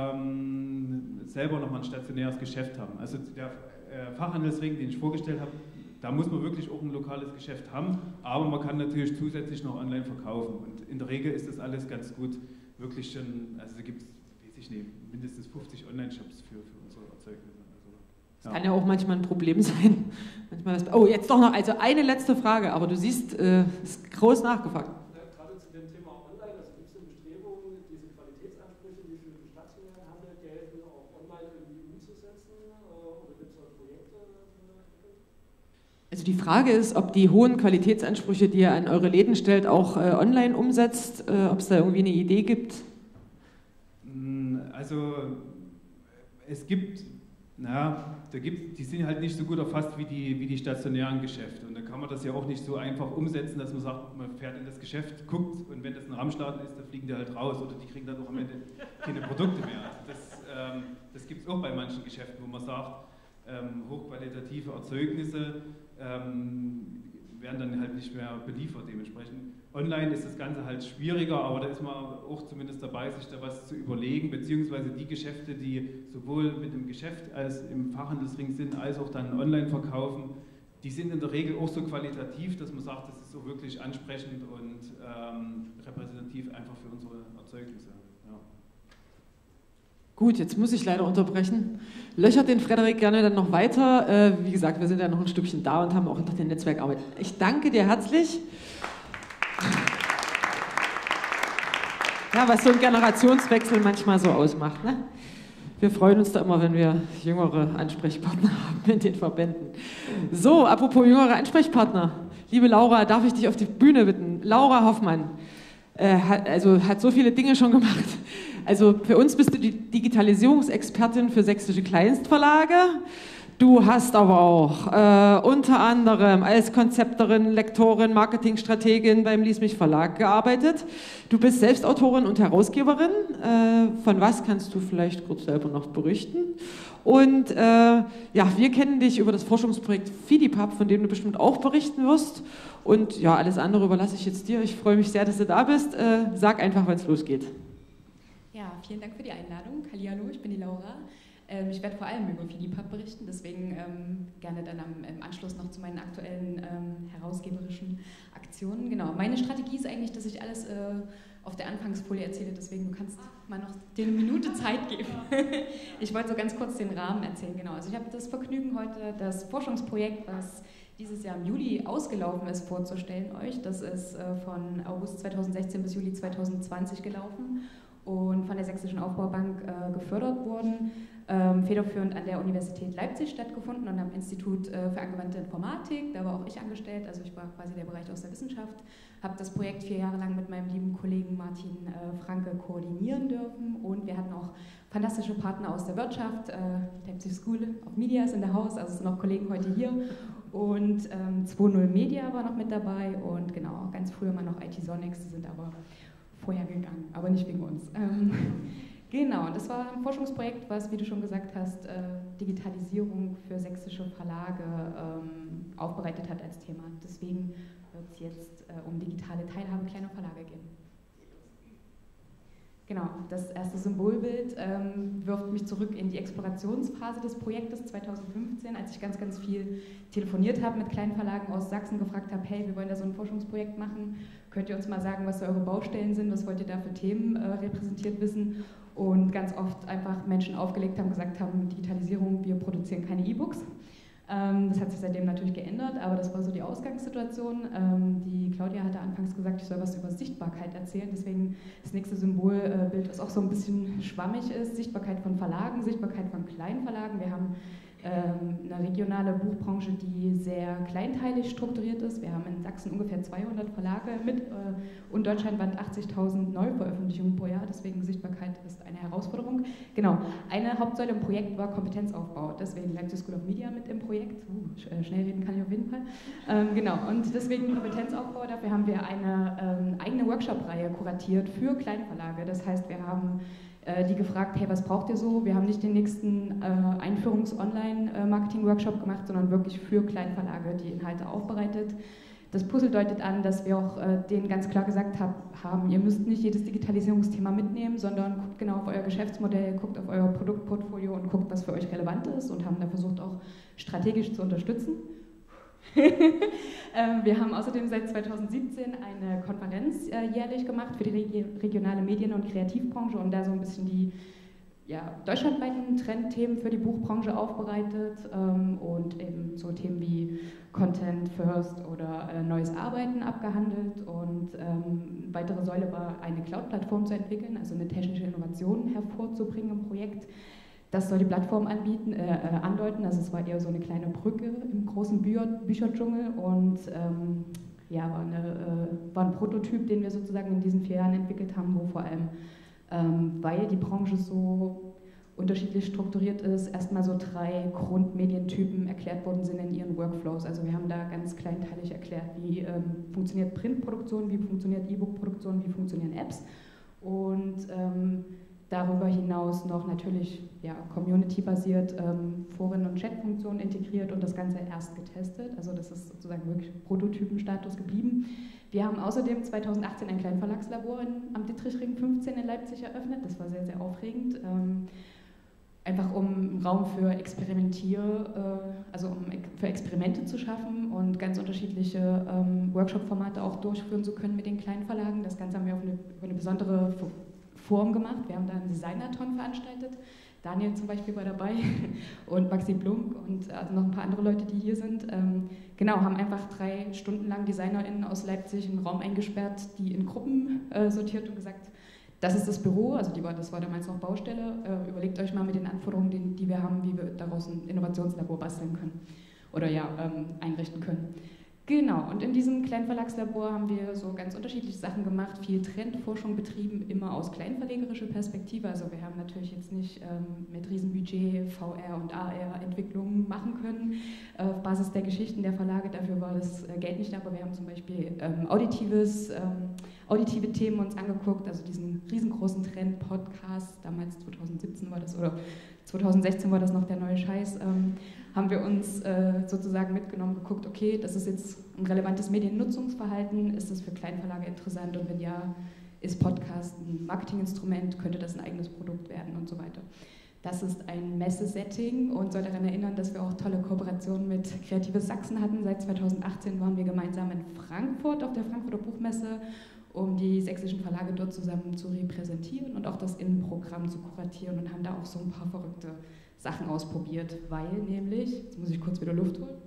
selber nochmal ein stationäres Geschäft haben. Also der Fachhandelsring, den ich vorgestellt habe, da muss man wirklich auch ein lokales Geschäft haben, aber man kann natürlich zusätzlich noch online verkaufen. Und in der Regel ist das alles ganz gut, wirklich schon, also da gibt es, weiß ich nicht, mindestens 50 Online-Shops für unsere Erzeugnisse. Das kann ja auch manchmal ein Problem sein. Oh, jetzt doch noch, also eine letzte Frage, aber du siehst, ist groß nachgefragt. Gerade zu dem Thema Online, also gibt es eine Bestrebung, diese Qualitätsansprüche, die für den stationären Handel gelten, auch online irgendwie umzusetzen? Oder gibt es da Projekte? Also die Frage ist, ob die hohen Qualitätsansprüche, die ihr an eure Läden stellt, auch online umsetzt, ob es da irgendwie eine Idee gibt? Also es gibt... die sind halt nicht so gut erfasst wie die stationären Geschäfte. Und da kann man das ja auch nicht so einfach umsetzen, dass man sagt, man fährt in das Geschäft, guckt und wenn das ein Ramschladen ist, dann fliegen die halt raus oder die kriegen dann auch am Ende keine Produkte mehr. Also das gibt es auch bei manchen Geschäften, wo man sagt, hochqualitative Erzeugnisse werden dann halt nicht mehr beliefert dementsprechend. Online ist das Ganze halt schwieriger, aber da ist man auch zumindest dabei, sich da was zu überlegen, beziehungsweise die Geschäfte, die sowohl mit dem Geschäft als im Fachhandelsring sind, als auch dann online verkaufen, die sind in der Regel auch so qualitativ, dass man sagt, das ist so wirklich ansprechend und repräsentativ einfach für unsere Erzeugnisse. Ja. Gut, jetzt muss ich leider unterbrechen. Löchert den Frederik gerne dann noch weiter. Wie gesagt, wir sind ja noch ein Stückchen da und haben auch noch den Netzwerkarbeit. Ich danke dir herzlich. Ja, was so ein Generationswechsel manchmal so ausmacht. Ne? Wir freuen uns da immer, wenn wir jüngere Ansprechpartner haben in den Verbänden. So, apropos jüngere Ansprechpartner. Liebe Laura, darf ich dich auf die Bühne bitten? Laura Hoffmann hat so viele Dinge schon gemacht. Also für uns bist du die Digitalisierungsexpertin für sächsische Kleinstverlage. Du hast aber auch unter anderem als Konzepterin, Lektorin, Marketingstrategin beim Lies mich Verlag gearbeitet. Du bist Selbstautorin und Herausgeberin. Von was kannst du vielleicht kurz selber noch berichten? Und ja, wir kennen dich über das Forschungsprojekt FIDIPAP, von dem du bestimmt auch berichten wirst. Und ja, alles andere überlasse ich jetzt dir. Ich freue mich sehr, dass du da bist. Sag einfach, wann es losgeht. Ja, vielen Dank für die Einladung. Hallihallo, ich bin die Laura. Ich werde vor allem über FIDIPAP berichten, deswegen gerne dann im Anschluss noch zu meinen aktuellen herausgeberischen Aktionen. Genau, meine Strategie ist eigentlich, dass ich alles auf der Anfangsfolie erzähle, deswegen du kannst mal noch dir eine Minute Zeit geben. Ich wollte so ganz kurz den Rahmen erzählen, genau. Also ich habe das Vergnügen heute, das Forschungsprojekt, was dieses Jahr im Juli ausgelaufen ist, vorzustellen euch. Das ist von August 2016 bis Juli 2020 gelaufen und von der Sächsischen Aufbaubank gefördert worden, federführend an der Universität Leipzig stattgefunden und am Institut für angewandte Informatik. Da war auch ich angestellt, also ich war quasi der Bereich aus der Wissenschaft, habe das Projekt 4 Jahre lang mit meinem lieben Kollegen Martin Franke koordinieren dürfen und wir hatten auch fantastische Partner aus der Wirtschaft, Leipzig School of Media ist in der Haus, also es sind auch Kollegen heute hier Und 2.0 Media war noch mit dabei und genau, ganz früher mal noch IT Sonics, die sind aber vorher gegangen, aber nicht wegen uns. Genau, das war ein Forschungsprojekt, was, wie du schon gesagt hast, Digitalisierung für sächsische Verlage aufbereitet hat als Thema. Deswegen wird es jetzt um digitale Teilhabe kleiner Verlage gehen. Genau, das erste Symbolbild wirft mich zurück in die Explorationsphase des Projektes 2015, als ich ganz, ganz viel telefoniert habe mit kleinen Verlagen aus Sachsen, gefragt habe, hey, wir wollen da so ein Forschungsprojekt machen, könnt ihr uns mal sagen, was so eure Baustellen sind, was wollt ihr da für Themen repräsentiert wissen? Und ganz oft einfach Menschen aufgelegt haben, gesagt haben, Digitalisierung, wir produzieren keine E-Books. Das hat sich seitdem natürlich geändert, aber das war so die Ausgangssituation. Die Claudia hatte anfangs gesagt, ich soll was über Sichtbarkeit erzählen, deswegen das nächste Symbolbild, was auch so ein bisschen schwammig ist, Sichtbarkeit von Verlagen, Sichtbarkeit von kleinen Verlagen. Wir haben eine regionale Buchbranche, die sehr kleinteilig strukturiert ist. Wir haben in Sachsen ungefähr 200 Verlage mit und deutschlandweit 80.000 Neuveröffentlichungen pro Jahr, deswegen Sichtbarkeit ist eine Herausforderung. Genau, eine Hauptsäule im Projekt war Kompetenzaufbau, deswegen Leipzig School of Media mit im Projekt. Schnell reden kann ich auf jeden Fall. Genau, und deswegen Kompetenzaufbau, dafür haben wir eine eigene Workshop-Reihe kuratiert für Kleinverlage. Das heißt, wir haben die gefragt, hey, was braucht ihr so? Wir haben nicht den nächsten Einführungs-Online-Marketing-Workshop gemacht, sondern wirklich für Kleinverlage die Inhalte aufbereitet. Das Puzzle deutet an, dass wir auch denen ganz klar gesagt haben, ihr müsst nicht jedes Digitalisierungsthema mitnehmen, sondern guckt genau auf euer Geschäftsmodell, guckt auf euer Produktportfolio und guckt, was für euch relevant ist und haben da versucht auch strategisch zu unterstützen. Wir haben außerdem seit 2017 eine Konferenz jährlich gemacht für die regionale Medien- und Kreativbranche und da so ein bisschen die deutschlandweiten Trendthemen für die Buchbranche aufbereitet und eben so Themen wie Content First oder neues Arbeiten abgehandelt. Und weitere Säule war, eine Cloud-Plattform zu entwickeln, also eine technische Innovation hervorzubringen im Projekt. Das soll die Plattform andeuten, also es war eher so eine kleine Brücke im großen Bücherdschungel und war ein Prototyp, den wir sozusagen in diesen 4 Jahren entwickelt haben, wo vor allem, weil die Branche so unterschiedlich strukturiert ist, erstmal so 3 Grundmedientypen erklärt worden sind in ihren Workflows. Also wir haben da ganz kleinteilig erklärt, wie funktioniert Printproduktion, wie funktioniert E-Book-Produktion, wie funktionieren Apps und darüber hinaus noch natürlich community-basiert Foren- und Chat-Funktionen integriert und das Ganze erst getestet. Also das ist sozusagen wirklich Prototypenstatus geblieben. Wir haben außerdem 2018 ein Kleinverlagslabor am Dittrichring 15 in Leipzig eröffnet. Das war sehr, sehr aufregend. Einfach um Raum für für Experimente zu schaffen und ganz unterschiedliche Workshop-Formate auch durchführen zu können mit den Kleinverlagen. Das Ganze haben wir auf eine besondere Form gemacht. Wir haben da einen Designathon veranstaltet. Daniel zum Beispiel war dabei und Maxi Blunk und also noch ein paar andere Leute, die hier sind. Haben einfach 3 Stunden lang DesignerInnen aus Leipzig in einen Raum eingesperrt, die in Gruppen sortiert und gesagt, das ist das Büro, also das war damals noch Baustelle, überlegt euch mal mit den Anforderungen, die wir haben, wie wir daraus ein Innovationslabor basteln können oder einrichten können. Genau, und in diesem Kleinverlagslabor haben wir so ganz unterschiedliche Sachen gemacht, viel Trendforschung betrieben, immer aus kleinverlegerischer Perspektive. Also wir haben natürlich jetzt nicht mit Riesenbudget VR- und AR-Entwicklungen machen können, auf Basis der Geschichten der Verlage, dafür war das Geld nicht da, aber wir haben zum Beispiel auditive Themen uns angeguckt, also diesen riesengroßen Trend-Podcast, damals 2017 war das, oder 2016 war das noch der neue Scheiß, haben wir uns sozusagen mitgenommen, geguckt, okay, das ist jetzt ein relevantes Mediennutzungsverhalten, ist das für Kleinverlage interessant und wenn ja, ist Podcast ein Marketinginstrument, könnte das ein eigenes Produkt werden und so weiter. Das ist ein Messesetting und soll daran erinnern, dass wir auch tolle Kooperationen mit Kreatives Sachsen hatten. Seit 2018 waren wir gemeinsam in Frankfurt auf der Frankfurter Buchmesse, um die sächsischen Verlage dort zusammen zu repräsentieren und auch das Innenprogramm zu kuratieren und haben da auch so ein paar verrückte Sachen ausprobiert, weil nämlich, jetzt muss ich kurz wieder Luft holen,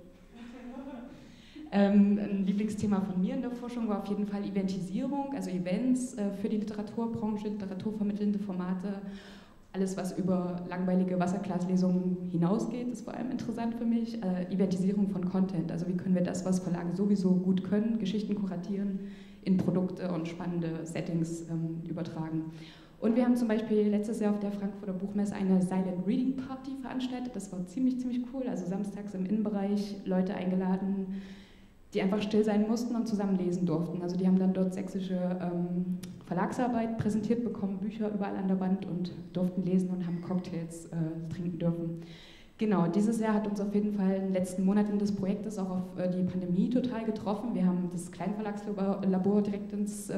ein Lieblingsthema von mir in der Forschung war auf jeden Fall Eventisierung, also Events für die Literaturbranche, literaturvermittelnde Formate, alles was über langweilige Wasserglaslesungen hinausgeht, ist vor allem interessant für mich, Eventisierung von Content, also wie können wir das, was Verlage sowieso gut können, Geschichten kuratieren, in Produkte und spannende Settings übertragen. Und wir haben zum Beispiel letztes Jahr auf der Frankfurter Buchmesse eine Silent Reading Party veranstaltet. Das war ziemlich cool. Also samstags im Innenbereich Leute eingeladen, die einfach still sein mussten und zusammen lesen durften. Also die haben dann dort sächsische Verlagsarbeit präsentiert bekommen, Bücher überall an der Wand und durften lesen und haben Cocktails trinken dürfen. Genau, dieses Jahr hat uns auf jeden Fall in den letzten Monaten des Projektes auch auf die Pandemie total getroffen. Wir haben das Kleinverlagslabor direkt ins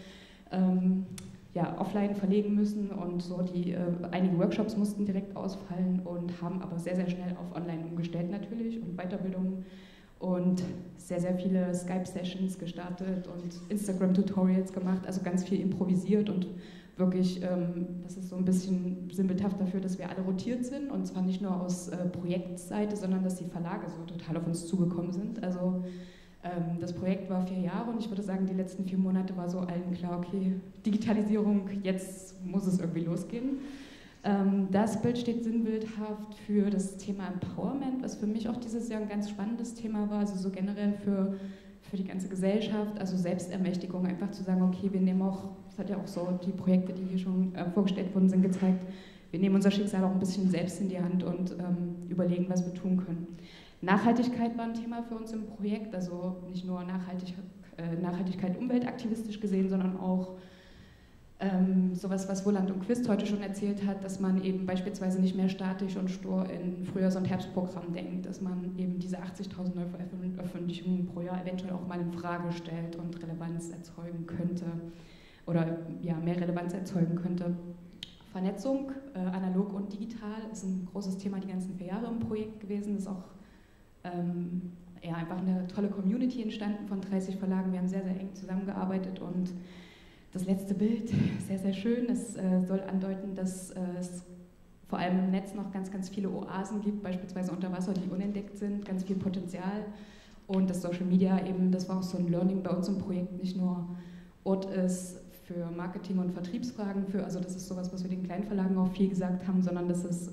offline verlegen müssen und so einige Workshops mussten direkt ausfallen und haben aber sehr schnell auf online umgestellt natürlich und Weiterbildung und sehr viele Skype-Sessions gestartet und Instagram-Tutorials gemacht, also ganz viel improvisiert und wirklich, das ist so ein bisschen sinnbildhaft dafür, dass wir alle rotiert sind und zwar nicht nur aus Projektseite, sondern dass die Verlage so total auf uns zugekommen sind. Also das Projekt war 4 Jahre und ich würde sagen, die letzten 4 Monate war so allen klar, okay, Digitalisierung, jetzt muss es irgendwie losgehen. Das Bild steht sinnbildhaft für das Thema Empowerment, was für mich auch dieses Jahr ein ganz spannendes Thema war, also so generell für die ganze Gesellschaft, also Selbstermächtigung, einfach zu sagen, okay, wir nehmen auch, das hat ja auch so die Projekte, die hier schon vorgestellt worden sind, gezeigt, wir nehmen unser Schicksal auch ein bisschen selbst in die Hand und überlegen, was wir tun können. Nachhaltigkeit war ein Thema für uns im Projekt, also nicht nur Nachhaltigkeit umweltaktivistisch gesehen, sondern auch sowas, was Wohland und Quist heute schon erzählt hat, dass man eben beispielsweise nicht mehr statisch und stur in Frühjahrs- und Herbstprogramm denkt, dass man eben diese 80.000 Neuveröffentlichungen pro Jahr eventuell auch mal in Frage stellt und Relevanz erzeugen könnte oder ja, mehr Relevanz erzeugen könnte. Vernetzung, analog und digital, ist ein großes Thema die ganzen 4 Jahre im Projekt gewesen, ist auch einfach eine tolle Community entstanden von 30 Verlagen. Wir haben sehr eng zusammengearbeitet und das letzte Bild, sehr schön. Es soll andeuten, dass es vor allem im Netz noch ganz viele Oasen gibt, beispielsweise unter Wasser, die unentdeckt sind, ganz viel Potenzial. Und dass Social Media eben, das war auch so ein Learning bei uns im Projekt, nicht nur Ort ist für Marketing- und Vertriebsfragen, also das ist sowas, was wir den Kleinverlagen auch viel gesagt haben, sondern dass es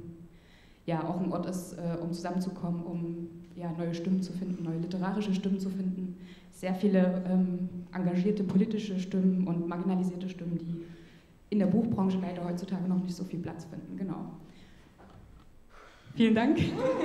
auch ein Ort ist, um zusammenzukommen, um neue Stimmen zu finden, neue literarische Stimmen zu finden. Sehr viele engagierte politische Stimmen und marginalisierte Stimmen, die in der Buchbranche leider heutzutage noch nicht so viel Platz finden. Genau. Vielen Dank.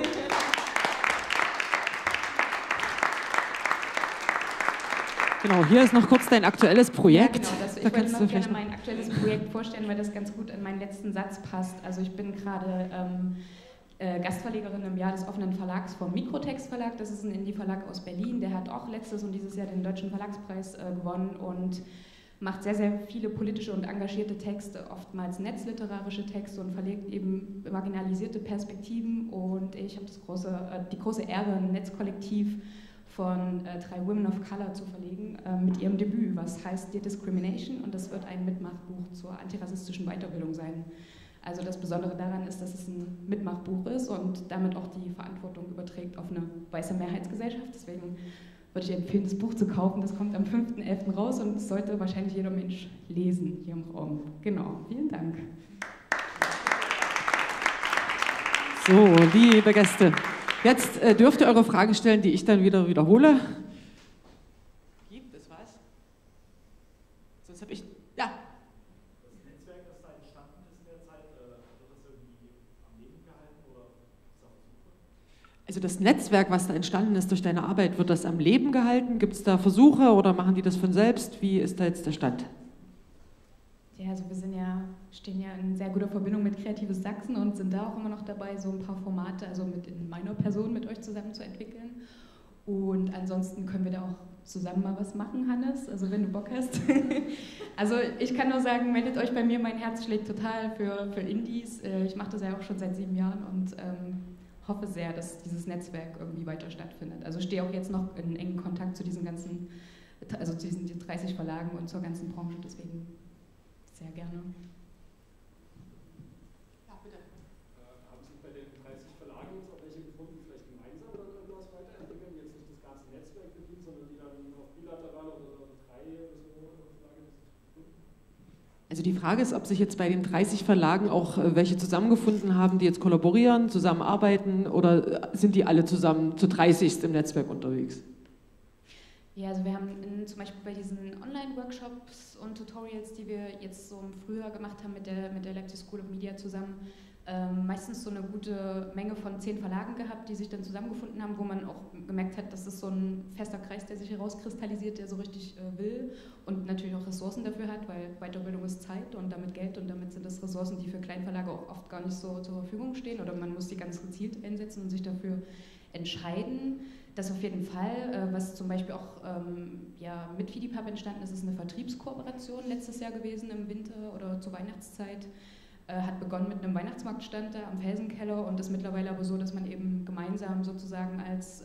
Genau, hier ist noch kurz dein aktuelles Projekt. Ja, genau, ich wollte noch gerne mein aktuelles Projekt vorstellen, weil das ganz gut in meinen letzten Satz passt. Also ich bin gerade Gastverlegerin im Jahr des offenen Verlags vom Mikrotext Verlag. Das ist ein Indie-Verlag aus Berlin. Der hat auch letztes und dieses Jahr den Deutschen Verlagspreis gewonnen und macht sehr viele politische und engagierte Texte, oftmals netzliterarische Texte und verlegt eben marginalisierte Perspektiven. Und ich habe die große Ehre, ein Netzkollektiv von 3 Women of Color zu verlegen mit ihrem Debüt, was heißt Dear Discrimination, und das wird ein Mitmachbuch zur antirassistischen Weiterbildung sein. Also das Besondere daran ist, dass es ein Mitmachbuch ist und damit auch die Verantwortung überträgt auf eine weiße Mehrheitsgesellschaft. Deswegen würde ich empfehlen, das Buch zu kaufen. Das kommt am 5.11. raus und es sollte wahrscheinlich jeder Mensch lesen hier im Raum. Genau, vielen Dank. So, liebe Gäste, jetzt dürft ihr eure Fragen stellen, die ich dann wieder wiederhole. Gibt es was? Sonst habe ich... Ja. Also das Netzwerk, was da entstanden ist durch deine Arbeit, wird das am Leben gehalten? Gibt es da Versuche oder machen die das von selbst? Wie ist da jetzt der Stand? Ja, also wir stehen ja in sehr guter Verbindung mit Kreatives Sachsen und sind da auch immer noch dabei, so ein paar Formate, also in meiner Person mit euch zusammen zu entwickeln. Und ansonsten können wir da auch zusammen mal was machen, Hannes, also wenn du Bock hast. Also ich kann nur sagen, meldet euch bei mir, mein Herz schlägt total für Indies. Ich mache das ja auch schon seit 7 Jahren und hoffe sehr, dass dieses Netzwerk irgendwie weiter stattfindet. Also stehe auch jetzt noch in engen Kontakt zu diesen 30 Verlagen und zur ganzen Branche, deswegen sehr gerne. Ja, bitte. Haben Sie bei den 30 Verlagen jetzt auch welche gefunden, die vielleicht gemeinsam dann irgendwas weiterentwickeln, jetzt nicht das ganze Netzwerk bedienen, sondern die dann auf bilateral oder 3 oder so Verlage gefunden? Also die Frage ist, ob sich jetzt bei den 30 Verlagen auch welche zusammengefunden haben, die jetzt kollaborieren, zusammenarbeiten, oder sind die alle zusammen zu 30 im Netzwerk unterwegs? Ja, also wir haben zum Beispiel bei diesen Online-Workshops und Tutorials, die wir jetzt so im Frühjahr gemacht haben mit der Leipzig School of Media zusammen, meistens so eine gute Menge von 10 Verlagen gehabt, die sich dann zusammengefunden haben, wo man auch gemerkt hat, dass es so ein fester Kreis, der sich herauskristallisiert, der so richtig will und natürlich auch Ressourcen dafür hat, weil Weiterbildung ist Zeit und damit Geld und damit sind das Ressourcen, die für Kleinverlage auch oft gar nicht so zur Verfügung stehen oder man muss die ganz gezielt einsetzen und sich dafür entscheiden. Das auf jeden Fall. Was zum Beispiel auch mit FidiPub entstanden ist, ist eine Vertriebskooperation letztes Jahr gewesen im Winter oder zur Weihnachtszeit. Hat begonnen mit einem Weihnachtsmarktstand da am Felsenkeller und ist mittlerweile aber so, dass man eben gemeinsam sozusagen als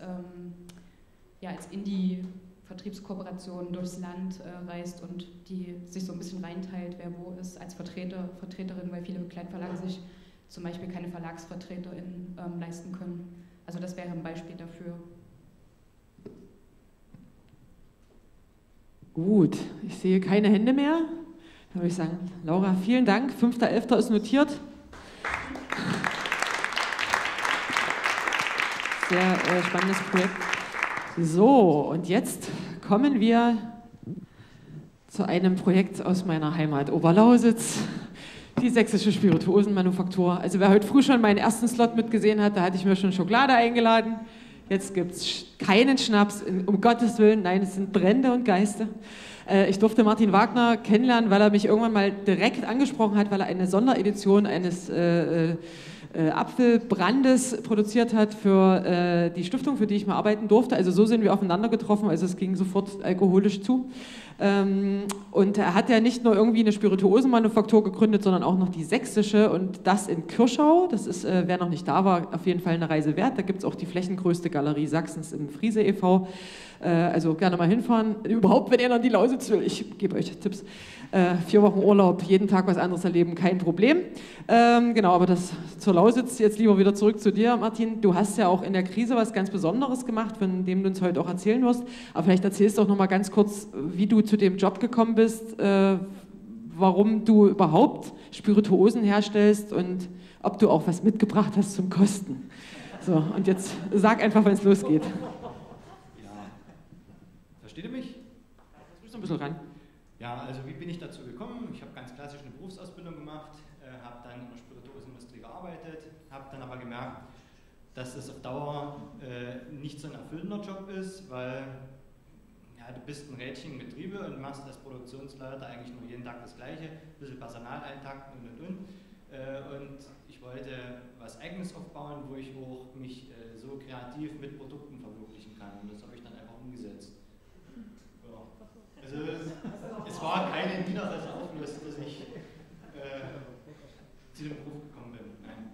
Indie-Vertriebskooperation durchs Land reist und die sich so ein bisschen reinteilt, wer wo ist, als Vertreter, Vertreterin, weil viele Kleinverlage sich zum Beispiel keine VerlagsvertreterInnen leisten können. Also das wäre ein Beispiel dafür. Gut, ich sehe keine Hände mehr. Dann würde ich sagen, Laura, vielen Dank. 5.11. ist notiert. Sehr spannendes Projekt. So, und jetzt kommen wir zu einem Projekt aus meiner Heimat Oberlausitz, die Sächsische Spirituosenmanufaktur. Also wer heute früh schon meinen ersten Slot mitgesehen hat, da hatte ich mir schon Schokolade eingeladen. Jetzt gibt es keinen Schnaps, um Gottes Willen, nein, es sind Brände und Geiste. Ich durfte Martin Wagner kennenlernen, weil er mich irgendwann mal direkt angesprochen hat, weil er eine Sonderedition eines Apfelbrandes produziert hat für die Stiftung, für die ich mal arbeiten durfte. Also so sind wir aufeinander getroffen, also es ging sofort alkoholisch zu. Und er hat ja nicht nur irgendwie eine Spirituosenmanufaktur gegründet, sondern auch noch die sächsische und das in Kirschau. Das ist, wer noch nicht da war, auf jeden Fall eine Reise wert. Da gibt es auch die flächengrößte Galerie Sachsens im Friese e.V. Also gerne mal hinfahren. Überhaupt, wenn ihr noch die Lausitz will, ich gebe euch Tipps. 4 Wochen Urlaub, jeden Tag was anderes erleben, kein Problem. Genau, aber das zur Lausitz, jetzt lieber wieder zurück zu dir, Martin. Du hast ja auch in der Krise was ganz Besonderes gemacht, von dem du uns heute auch erzählen wirst. Aber vielleicht erzählst du auch noch mal ganz kurz, wie du zu dem Job gekommen bist, warum du überhaupt Spirituosen herstellst und ob du auch was mitgebracht hast zum Kosten. So, und jetzt sag einfach, wenn es losgeht. Versteht ihr mich? Jetzt bist du ein bisschen ran. Ja, also wie bin ich dazu gekommen? Ich habe ganz klassisch eine Berufsausbildung gemacht, habe dann in der Spirituosenindustrie gearbeitet, habe dann aber gemerkt, dass das auf Dauer nicht so ein erfüllender Job ist, weil ja, du bist ein Rädchen im Getriebe und machst als Produktionsleiter eigentlich nur jeden Tag das Gleiche, ein bisschen Personal eintakten und. Und ich wollte was Eigenes aufbauen, wo ich auch mich so kreativ mit Produkten verwirklichen kann. Und das habe ich dann einfach umgesetzt. Ja. Also es war kein niederer Auflös, dass ich zu dem Beruf gekommen bin. Nein.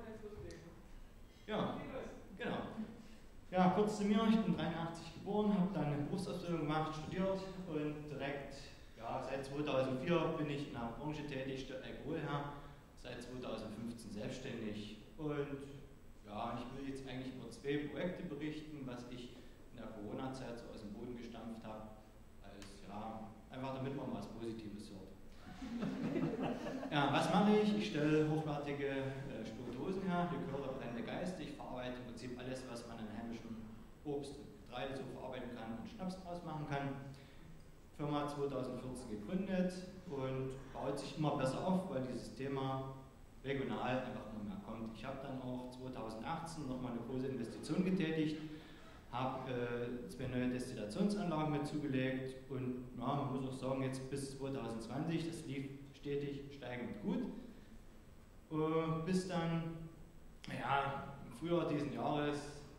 Ja, genau. Ja, kurz zu mir, ich bin 83 geboren, habe dann eine Berufsausbildung gemacht, studiert und direkt, ja, seit 2004 bin ich in der Branche tätig, stelle Alkohol her, seit 2015 selbstständig und ja, ich will jetzt eigentlich nur 2 Projekte berichten, was ich in der Corona-Zeit so aus dem Boden gestampft habe, als ja, einfach damit man was Positives hört. Ja, was mache ich? Ich stelle hochwertige Spirituosen her, Liköre, brennende Geiste. Ich verarbeite im Prinzip alles, was man an heimischem Obst und Getreide so verarbeiten kann und Schnaps draus machen kann. Firma 2014 gegründet und baut sich immer besser auf, weil dieses Thema regional einfach immer mehr kommt. Ich habe dann auch 2018 nochmal eine große Investition getätigt, habe 2 neue Destillationsanlagen mit zugelegt und ja, man muss auch sagen, jetzt bis 2020, das lief stetig steigend gut, bis dann, ja, im Frühjahr diesen Jahres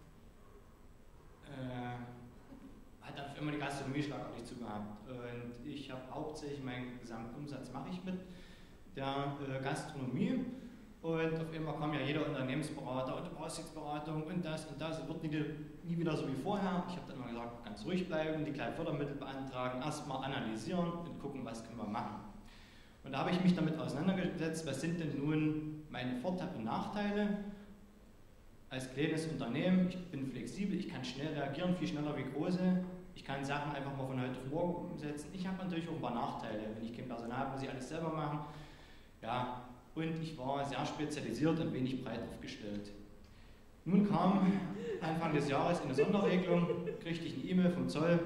hat dann für immer die Gastronomie schlagartig zugehabt und ich habe hauptsächlich meinen Gesamtumsatz mache ich mit der Gastronomie. Und auf einmal kam ja jeder Unternehmensberater und du brauchst jetzt Beratung und das, es wird nie wieder so wie vorher. Ich habe dann mal gesagt, ganz ruhig bleiben, die kleinen Fördermittel beantragen, erstmal analysieren und gucken, was können wir machen. Und da habe ich mich damit auseinandergesetzt, was sind denn nun meine Vorteile und Nachteile als kleines Unternehmen. Ich bin flexibel, ich kann schnell reagieren, viel schneller wie große. Ich kann Sachen einfach mal von heute auf morgen umsetzen. Ich habe natürlich auch ein paar Nachteile. Wenn ich kein Personal habe, muss ich alles selber machen. Ja, und ich war sehr spezialisiert und wenig breit aufgestellt. Nun kam Anfang des Jahres eine Sonderregelung, kriegte ich eine E-Mail vom Zoll,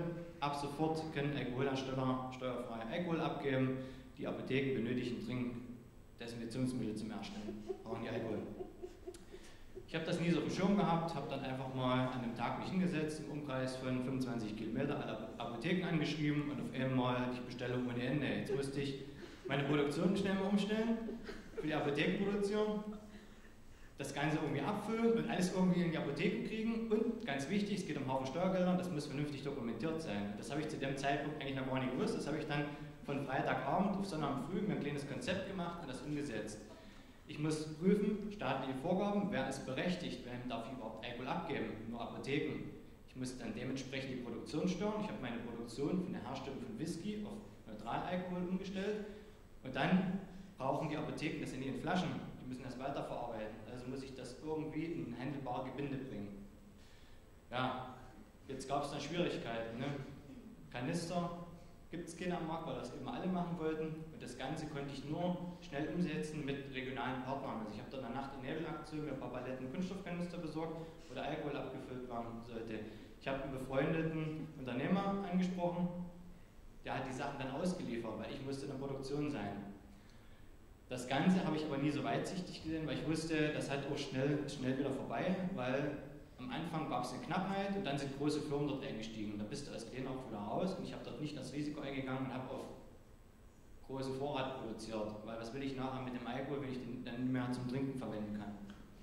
ab sofort können Alkoholhersteller steuerfrei Alkohol abgeben. Die Apotheken benötigen dringend Desinfektionsmittel zum Herstellen, brauchen die Alkohol. Ich habe das nie so auf dem Schirm gehabt, habe dann einfach mal an dem Tag mich hingesetzt, im Umkreis von 25 Kilometer alle Apotheken angeschrieben und auf einmal hatte ich Bestellung ohne Ende. Jetzt musste ich meine Produktion schnell mal umstellen für die Apothekenproduktion, das Ganze irgendwie abfüllen und alles irgendwie in die Apotheken kriegen und ganz wichtig, es geht um Haufen Steuergeldern, das muss vernünftig dokumentiert sein. Das habe ich zu dem Zeitpunkt eigentlich noch gar nicht gewusst, das habe ich dann von Freitagabend auf Sonntagabend früh mir ein kleines Konzept gemacht und das umgesetzt. Ich muss prüfen, staatliche Vorgaben, wer ist berechtigt, wer darf überhaupt Alkohol abgeben, nur Apotheken. Ich muss dann dementsprechend die Produktion steuern. Ich habe meine Produktion von der Herstellung von Whisky auf Neutralalkohol umgestellt und dann brauchen die Apotheken das in Flaschen, die müssen das weiterverarbeiten. Also muss ich das irgendwie in handelbare Gebinde bringen. Ja, jetzt gab es dann Schwierigkeiten. Ne? Kanister gibt es keine am Markt, weil das eben alle machen wollten. Und das Ganze konnte ich nur schnell umsetzen mit regionalen Partnern. Also ich habe dann eine Nacht-in-Nebel-Aktion mir ein paar Paletten Kunststoffkanister besorgt, wo der Alkohol abgefüllt werden sollte. Ich habe einen befreundeten Unternehmer angesprochen, der hat die Sachen dann ausgeliefert, weil ich musste in der Produktion sein. Das Ganze habe ich aber nie so weitsichtig gesehen, weil ich wusste, das hat auch schnell wieder vorbei, weil am Anfang gab es eine Knappheit und dann sind große Firmen dort eingestiegen. Da bist du als Kleiner auch wieder raus und ich habe dort nicht das Risiko eingegangen und habe auf großen Vorrat produziert, weil was will ich nachher mit dem Alkohol, wenn ich den dann nicht mehr zum Trinken verwenden kann.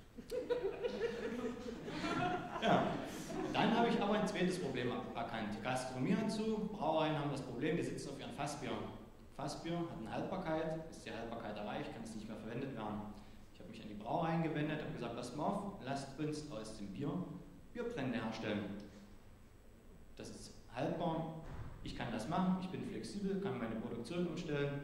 Ja, dann habe ich aber ein zweites Problem erkannt. Die Gastronomie hat zu, Brauereien haben das Problem, die sitzen auf ihren Fassbier. Fassbier hat eine Haltbarkeit, ist die Haltbarkeit erreicht, kann es nicht mehr verwendet werden. Ich habe mich an die Brauereien gewendet und gesagt, passt mal auf, lasst uns aus dem Bier Bierbrände herstellen. Das ist haltbar, ich kann das machen, ich bin flexibel, kann meine Produktion umstellen.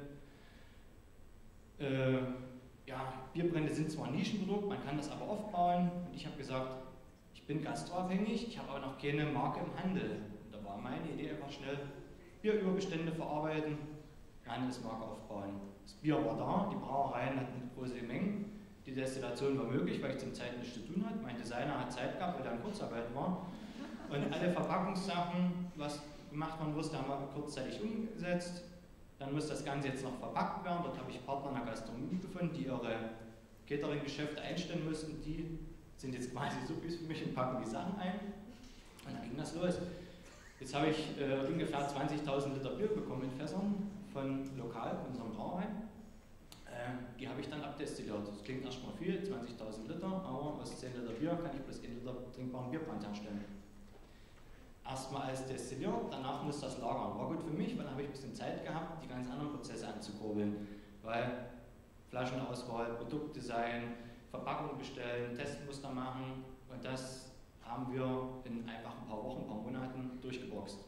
Ja, Bierbrände sind zwar ein Nischenprodukt, man kann das aber aufbauen und ich habe gesagt, ich bin gastroabhängig, ich habe aber noch keine Marke im Handel. Und da war meine Idee einfach schnell Bierüberbestände verarbeiten, Handelsmarke aufbauen. Das Bier war da, die Brauereien hatten große Mengen, die Destillation war möglich, weil ich zum Zeit nichts zu tun hatte. Mein Designer hat Zeit gehabt, weil er in Kurzarbeit war. Und alle Verpackungssachen, was gemacht werden musste, haben wir kurzzeitig umgesetzt. Dann muss das Ganze jetzt noch verpackt werden. Dort habe ich Partner in der Gastronomie gefunden, die ihre Catering-Geschäfte einstellen mussten. Die sind jetzt quasi Suppis für mich und packen die Sachen ein. Und dann ging das los. Jetzt habe ich ungefähr 20.000 Liter Bier bekommen in Fässern von lokal, von unserem Brauereien. Die habe ich dann abdestilliert. Das klingt erstmal viel, 20.000 Liter, aber aus 10 Liter Bier kann ich plus 1 Liter trinkbaren Bierbrand herstellen. Erstmal alles destilliert, danach muss das lagern. War gut für mich, weil dann habe ich ein bisschen Zeit gehabt, die ganz anderen Prozesse anzukurbeln. Weil Flaschenauswahl, Produktdesign, Verpackung bestellen, Testmuster machen und das haben wir in einfach ein paar Wochen, ein paar Monaten durchgeboxt.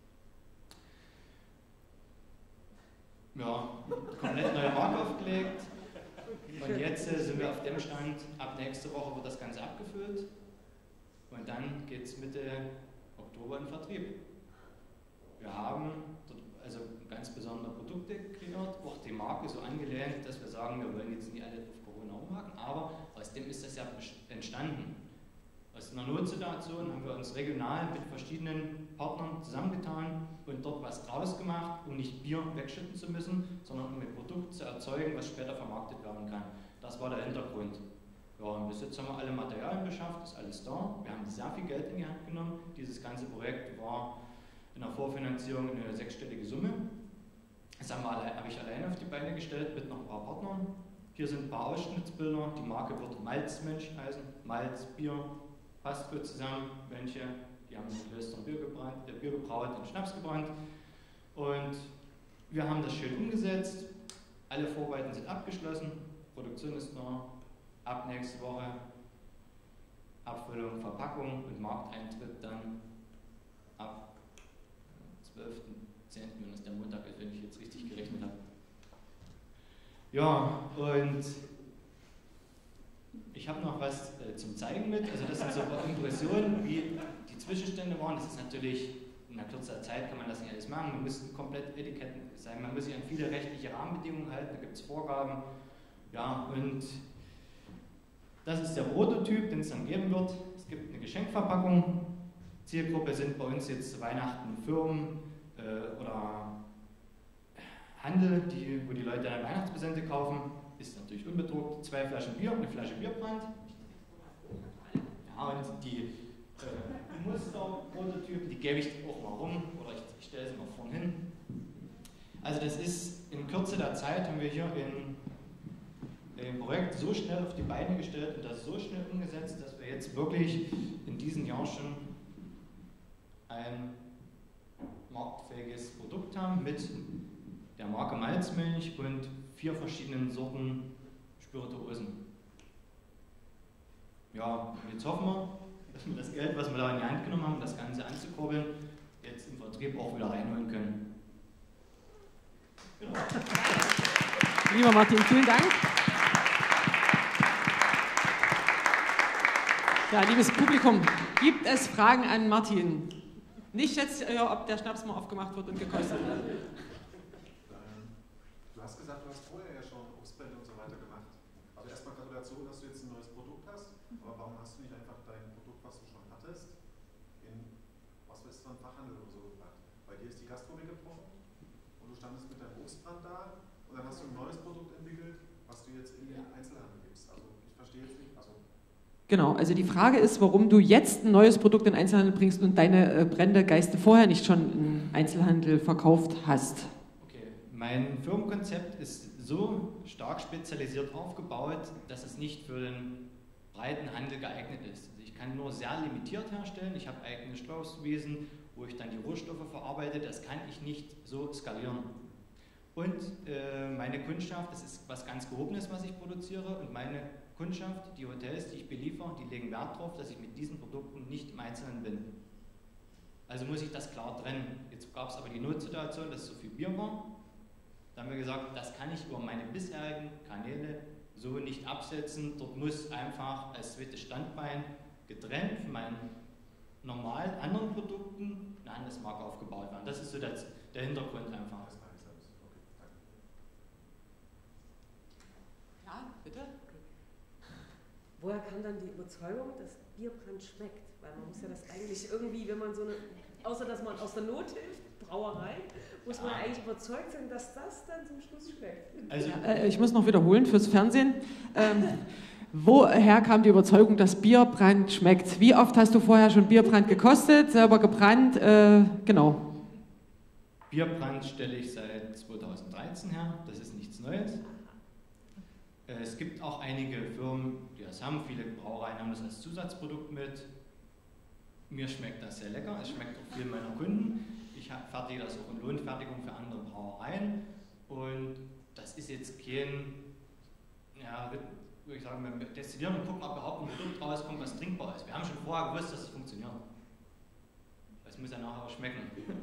Ja, komplett neue Marke aufgelegt und jetzt sind wir auf dem Stand, ab nächste Woche wird das Ganze abgefüllt und dann geht es Mitte Oktober in Vertrieb. Wir haben dort also ganz besondere Produkte kreiert, auch die Marke so angelehnt, dass wir sagen, wir wollen jetzt nicht alle auf Corona umhaken, aber aus dem ist das ja entstanden. Aus einer Notsituation haben wir uns regional mit verschiedenen Partnern zusammengetan und dort was draus gemacht, um nicht Bier wegschütten zu müssen, sondern um ein Produkt zu erzeugen, was später vermarktet werden kann. Das war der Hintergrund. Ja, und bis jetzt haben wir alle Materialien beschafft, ist alles da. Wir haben sehr viel Geld in die Hand genommen. Dieses ganze Projekt war in der Vorfinanzierung eine 6-stellige Summe. Das habe ich alleine auf die Beine gestellt mit noch ein paar Partnern. Hier sind ein paar Ausschnittsbilder. Die Marke wird Malzmensch heißen. Malz, Bier, passt gut zusammen. Mönche, die haben in Klöstern Bier gebraut und Schnaps gebrannt. Und wir haben das schön umgesetzt. Alle Vorarbeiten sind abgeschlossen. Produktion ist da. Ab nächste Woche Abfüllung, Verpackung und Markteintritt dann ab 12.10., wenn es der Montag ist, wenn ich jetzt richtig gerechnet habe. Ja, und ich habe noch was zum Zeigen mit. Also das sind so Impressionen, wie die Zwischenstände waren. Das ist natürlich, in einer kürzer Zeit kann man das nicht alles machen. Man muss komplett Etiketten sein. Man muss sich an viele rechtliche Rahmenbedingungen halten. Da gibt es Vorgaben. Ja, und das ist der Prototyp, den es dann geben wird. Es gibt eine Geschenkverpackung, Zielgruppe sind bei uns jetzt zu Weihnachten Firmen oder Handel, wo die Leute dann Weihnachtspräsente kaufen. Ist natürlich unbedruckt, 2 Flaschen Bier und eine Flasche Bierbrand. Ja, und die Musterprototypen, die gebe ich auch mal rum oder ich stelle sie mal vorne hin. Also das ist in Kürze der Zeit, haben wir hier ein Projekt so schnell auf die Beine gestellt und das so schnell umgesetzt, dass wir jetzt wirklich in diesem Jahr schon ein marktfähiges Produkt haben mit der Marke Malzmilch und 4 verschiedenen Sorten Spirituosen. Ja, und jetzt hoffen wir, dass wir das Geld, was wir da in die Hand genommen haben, um das Ganze anzukurbeln, jetzt im Vertrieb auch wieder reinholen können. Genau. Lieber Martin, vielen Dank. Ja, liebes Publikum, gibt es Fragen an Martin? Nicht jetzt, ob der Schnaps mal aufgemacht wird und gekostet wird. Du hast gesagt, du hast vorher ja schon Obstbrände und so weiter gemacht. Also erstmal Gratulation, dass du jetzt ein neues Produkt hast. Aber warum hast du nicht einfach dein Produkt, was du schon hattest, in was weiß ich, so einen Fachhandel oder so gebracht? Bei dir ist die Gastro weggebrochen und du standest mit deinem Obstbrand da und dann hast du ein neues Produkt entwickelt, was du jetzt in den Einzelhandel gibst. Also ich verstehe jetzt nicht. Genau, also die Frage ist, warum du jetzt ein neues Produkt in den Einzelhandel bringst und deine Brände Geiste vorher nicht schon im Einzelhandel verkauft hast. Okay, mein Firmenkonzept ist so stark spezialisiert aufgebaut, dass es nicht für den breiten Handel geeignet ist. Also ich kann nur sehr limitiert herstellen, ich habe eigene Straußwiesen, wo ich dann die Rohstoffe verarbeite, das kann ich nicht so skalieren. Und meine Kundschaft, das ist was ganz Gehobenes, was ich produziere, und meine Kundschaft, die Hotels, die ich beliefere, die legen Wert darauf, dass ich mit diesen Produkten nicht im Einzelnen bin. Also muss ich das klar trennen. Jetzt gab es aber die Notsituation, dass so viel Bier war. Da haben wir gesagt, das kann ich über meine bisherigen Kanäle so nicht absetzen. Dort muss einfach als zweites Standbein getrennt von meinen normal anderen Produkten eine Handelsmarke aufgebaut werden. Das ist so der Hintergrund einfach. Ja, bitte? Woher kam dann die Überzeugung, dass Bierbrand schmeckt? Weil man muss ja das eigentlich irgendwie, wenn man so eine, außer dass man aus der Not hilft, Brauerei, muss man eigentlich überzeugt sein, dass das dann zum Schluss schmeckt. Also, ich muss noch wiederholen fürs Fernsehen. Woher kam die Überzeugung, dass Bierbrand schmeckt? Wie oft hast du vorher schon Bierbrand gekostet, selber gebrannt? Genau. Bierbrand stelle ich seit 2013 her, das ist nichts Neues. Es gibt auch einige Firmen, die das haben, viele Brauereien haben das als Zusatzprodukt mit. Mir schmeckt das sehr lecker, es schmeckt auch vielen meiner Kunden. Ich fertige das auch in Lohnfertigung für andere Brauereien und das ist jetzt kein, ja, würde ich sagen, wir destillieren und gucken, ob überhaupt ein Produkt rauskommt, was trinkbar ist. Wir haben schon vorher gewusst, dass es funktioniert. Es muss ja nachher auch schmecken.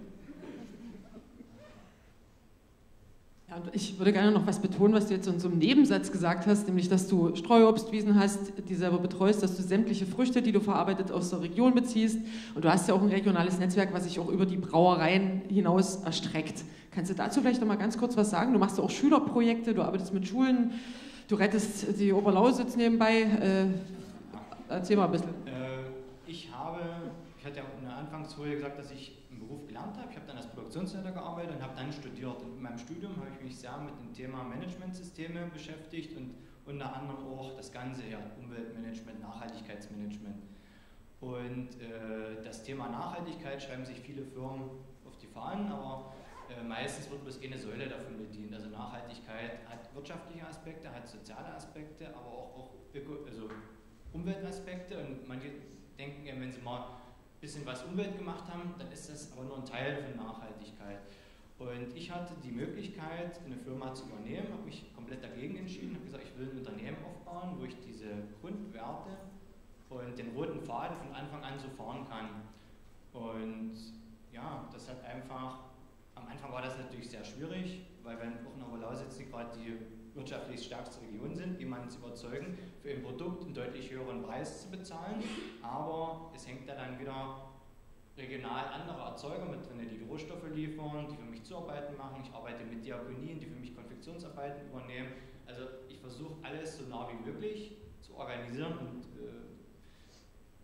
Ja, und ich würde gerne noch was betonen, was du jetzt in so einem Nebensatz gesagt hast, nämlich, dass du Streuobstwiesen hast, die selber betreust, dass du sämtliche Früchte, die du verarbeitet, aus der Region beziehst. Und du hast ja auch ein regionales Netzwerk, was sich auch über die Brauereien hinaus erstreckt. Kannst du dazu vielleicht noch mal ganz kurz was sagen? Du machst ja auch Schülerprojekte, du arbeitest mit Schulen, du rettest die Oberlausitz nebenbei. Erzähl mal ein bisschen. Ich hatte ja in der Anfangsfolie gesagt, dass ich einen Beruf gelernt habe. Ich habe dann als Produktionsleiter gearbeitet und habe dann studiert. Und in meinem Studium habe ich mich sehr mit dem Thema Managementsysteme beschäftigt und unter anderem auch das Ganze hier, Umweltmanagement, Nachhaltigkeitsmanagement. Und das Thema Nachhaltigkeit schreiben sich viele Firmen auf die Fahnen, aber meistens wird bloß eine Säule davon bedient. Also Nachhaltigkeit hat wirtschaftliche Aspekte, hat soziale Aspekte, aber auch Umweltaspekte. Und manche denken, wenn sie mal ein bisschen was Umwelt gemacht haben, dann ist das aber nur ein Teil von Nachhaltigkeit. Und ich hatte die Möglichkeit, eine Firma zu übernehmen, habe mich komplett dagegen entschieden, habe gesagt, ich will ein Unternehmen aufbauen, wo ich diese Grundwerte und den roten Faden von Anfang an so fahren kann. Und ja, das hat einfach, am Anfang war das natürlich sehr schwierig, weil wir auch in Oberlausitz nicht gerade die wirtschaftlich stärkste Region sind, jemanden zu überzeugen, für ein Produkt einen deutlich höheren Preis zu bezahlen. Aber es hängt ja dann wieder regional andere Erzeuger mit drin, die Rohstoffe liefern, die für mich Zuarbeiten machen. Ich arbeite mit Diakonien, die für mich Konfektionsarbeiten übernehmen. Also ich versuche alles so nah wie möglich zu organisieren und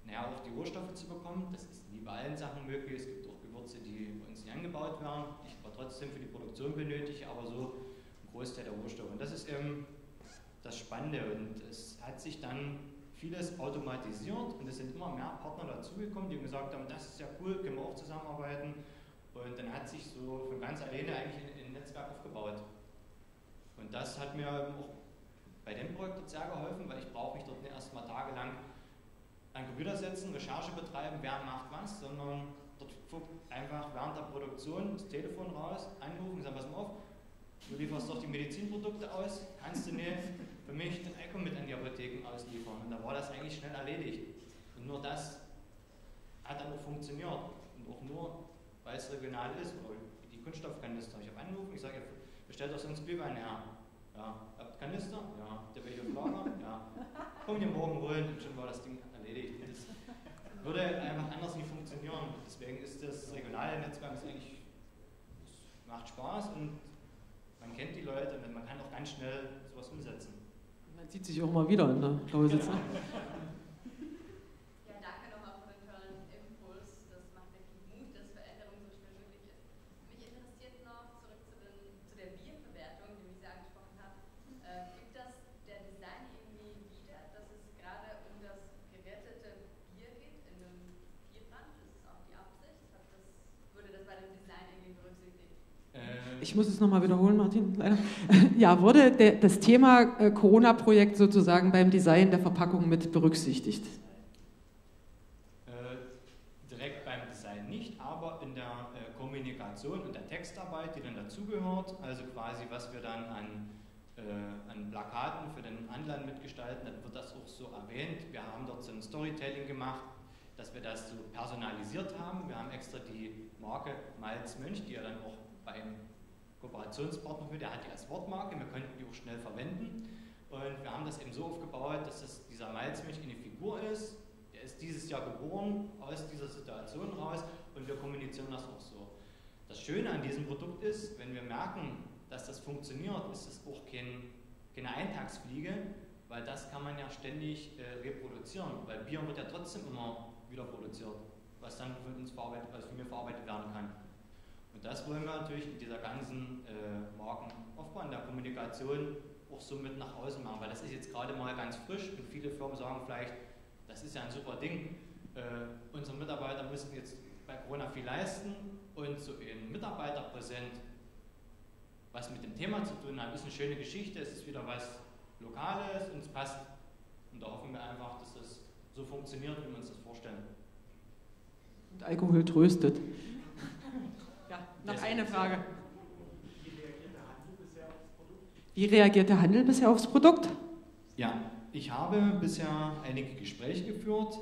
naja, auch die Rohstoffe zu bekommen. Das ist nie bei allen Sachen möglich. Es gibt auch Gewürze, die bei uns nicht angebaut werden, die ich aber trotzdem für die Produktion benötige, aber so ein Großteil der Rohstoffe. Und das ist eben das Spannende. Und es hat sich dann vieles automatisiert und es sind immer mehr Partner dazugekommen, die gesagt haben, das ist ja cool, können wir auch zusammenarbeiten. Und dann hat sich so von ganz alleine eigentlich ein Netzwerk aufgebaut. Und das hat mir auch bei dem Projekt dort sehr geholfen, weil ich brauche mich dort nicht erstmal tagelang an den Computer setzen, Recherche betreiben, wer macht was, sondern dort einfach während der Produktion das Telefon raus, anrufen und sagen, pass mal auf, du lieferst doch die Medizinprodukte aus, kannst du nicht für mich den Echo mit an die Apotheken ausliefern? Und da war das eigentlich schnell erledigt. Und nur das hat dann auch funktioniert. Und auch nur, weil es regional ist, oder die Kunststoffkanister. Ich habe angerufen, ich sage, ihr bestellt doch sonst Glühwein her. Ja, habt Kanister? Ja. Der welche Lager? Ja. Komm dir morgen holen und schon war das Ding erledigt. Das würde einfach anders nicht funktionieren. Deswegen ist das regionale Netzwerk eigentlich, das macht Spaß und man kennt die Leute und man kann auch ganz schnell sowas umsetzen. Man sieht sich auch mal wieder in der Lausitz. Ja, danke nochmal für den tollen Impuls. Das macht wirklich Mut, dass Veränderung so schnell möglich ist. Mich interessiert noch zurück zu der Bierverwertung, die ich angesprochen habe. Gibt das der Design irgendwie wieder, dass es gerade um das gerettete Bier geht in einem Bierbrand? Ist es auch die Absicht? Wurde das bei dem Design irgendwie berücksichtigt? Ich muss es nochmal wiederholen, Martin, leider. Ja, wurde das Thema Corona-Projekt sozusagen beim Design der Verpackung mit berücksichtigt? Direkt beim Design nicht, aber in der Kommunikation und der Textarbeit, die dann dazugehört, also quasi was wir dann an Plakaten für den Anlass mitgestalten, dann wird das auch so erwähnt. Wir haben dort so ein Storytelling gemacht, dass wir das so personalisiert haben. Wir haben extra die Marke Malz Mönch, die ja dann auch beim Kooperationspartner für, der hat die als Wortmarke, wir könnten die auch schnell verwenden. Und wir haben das eben so aufgebaut, dass das dieser Malzmilch eine Figur ist. Der ist dieses Jahr geboren, aus dieser Situation raus und wir kommunizieren das auch so. Das Schöne an diesem Produkt ist, wenn wir merken, dass das funktioniert, ist es auch keine Eintagsfliege, weil das kann man ja ständig reproduzieren, weil Bier wird ja trotzdem immer wieder produziert, was dann von uns verarbeitet, also von mir verarbeitet werden kann. Und das wollen wir natürlich in dieser ganzen Markenaufbau, in der Kommunikation auch so mit nach außen machen, weil das ist jetzt gerade mal ganz frisch und viele Firmen sagen vielleicht, das ist ja ein super Ding, unsere Mitarbeiter müssen jetzt bei Corona viel leisten und so ein Mitarbeiter präsent, was mit dem Thema zu tun hat, ist eine schöne Geschichte, es ist wieder was Lokales und es passt. Und da hoffen wir einfach, dass das so funktioniert, wie wir uns das vorstellen. Und Alkohol tröstet. Ja, noch eine Frage. Wie reagiert der Handel bisher aufs Produkt? Ja, ich habe bisher einige Gespräche geführt,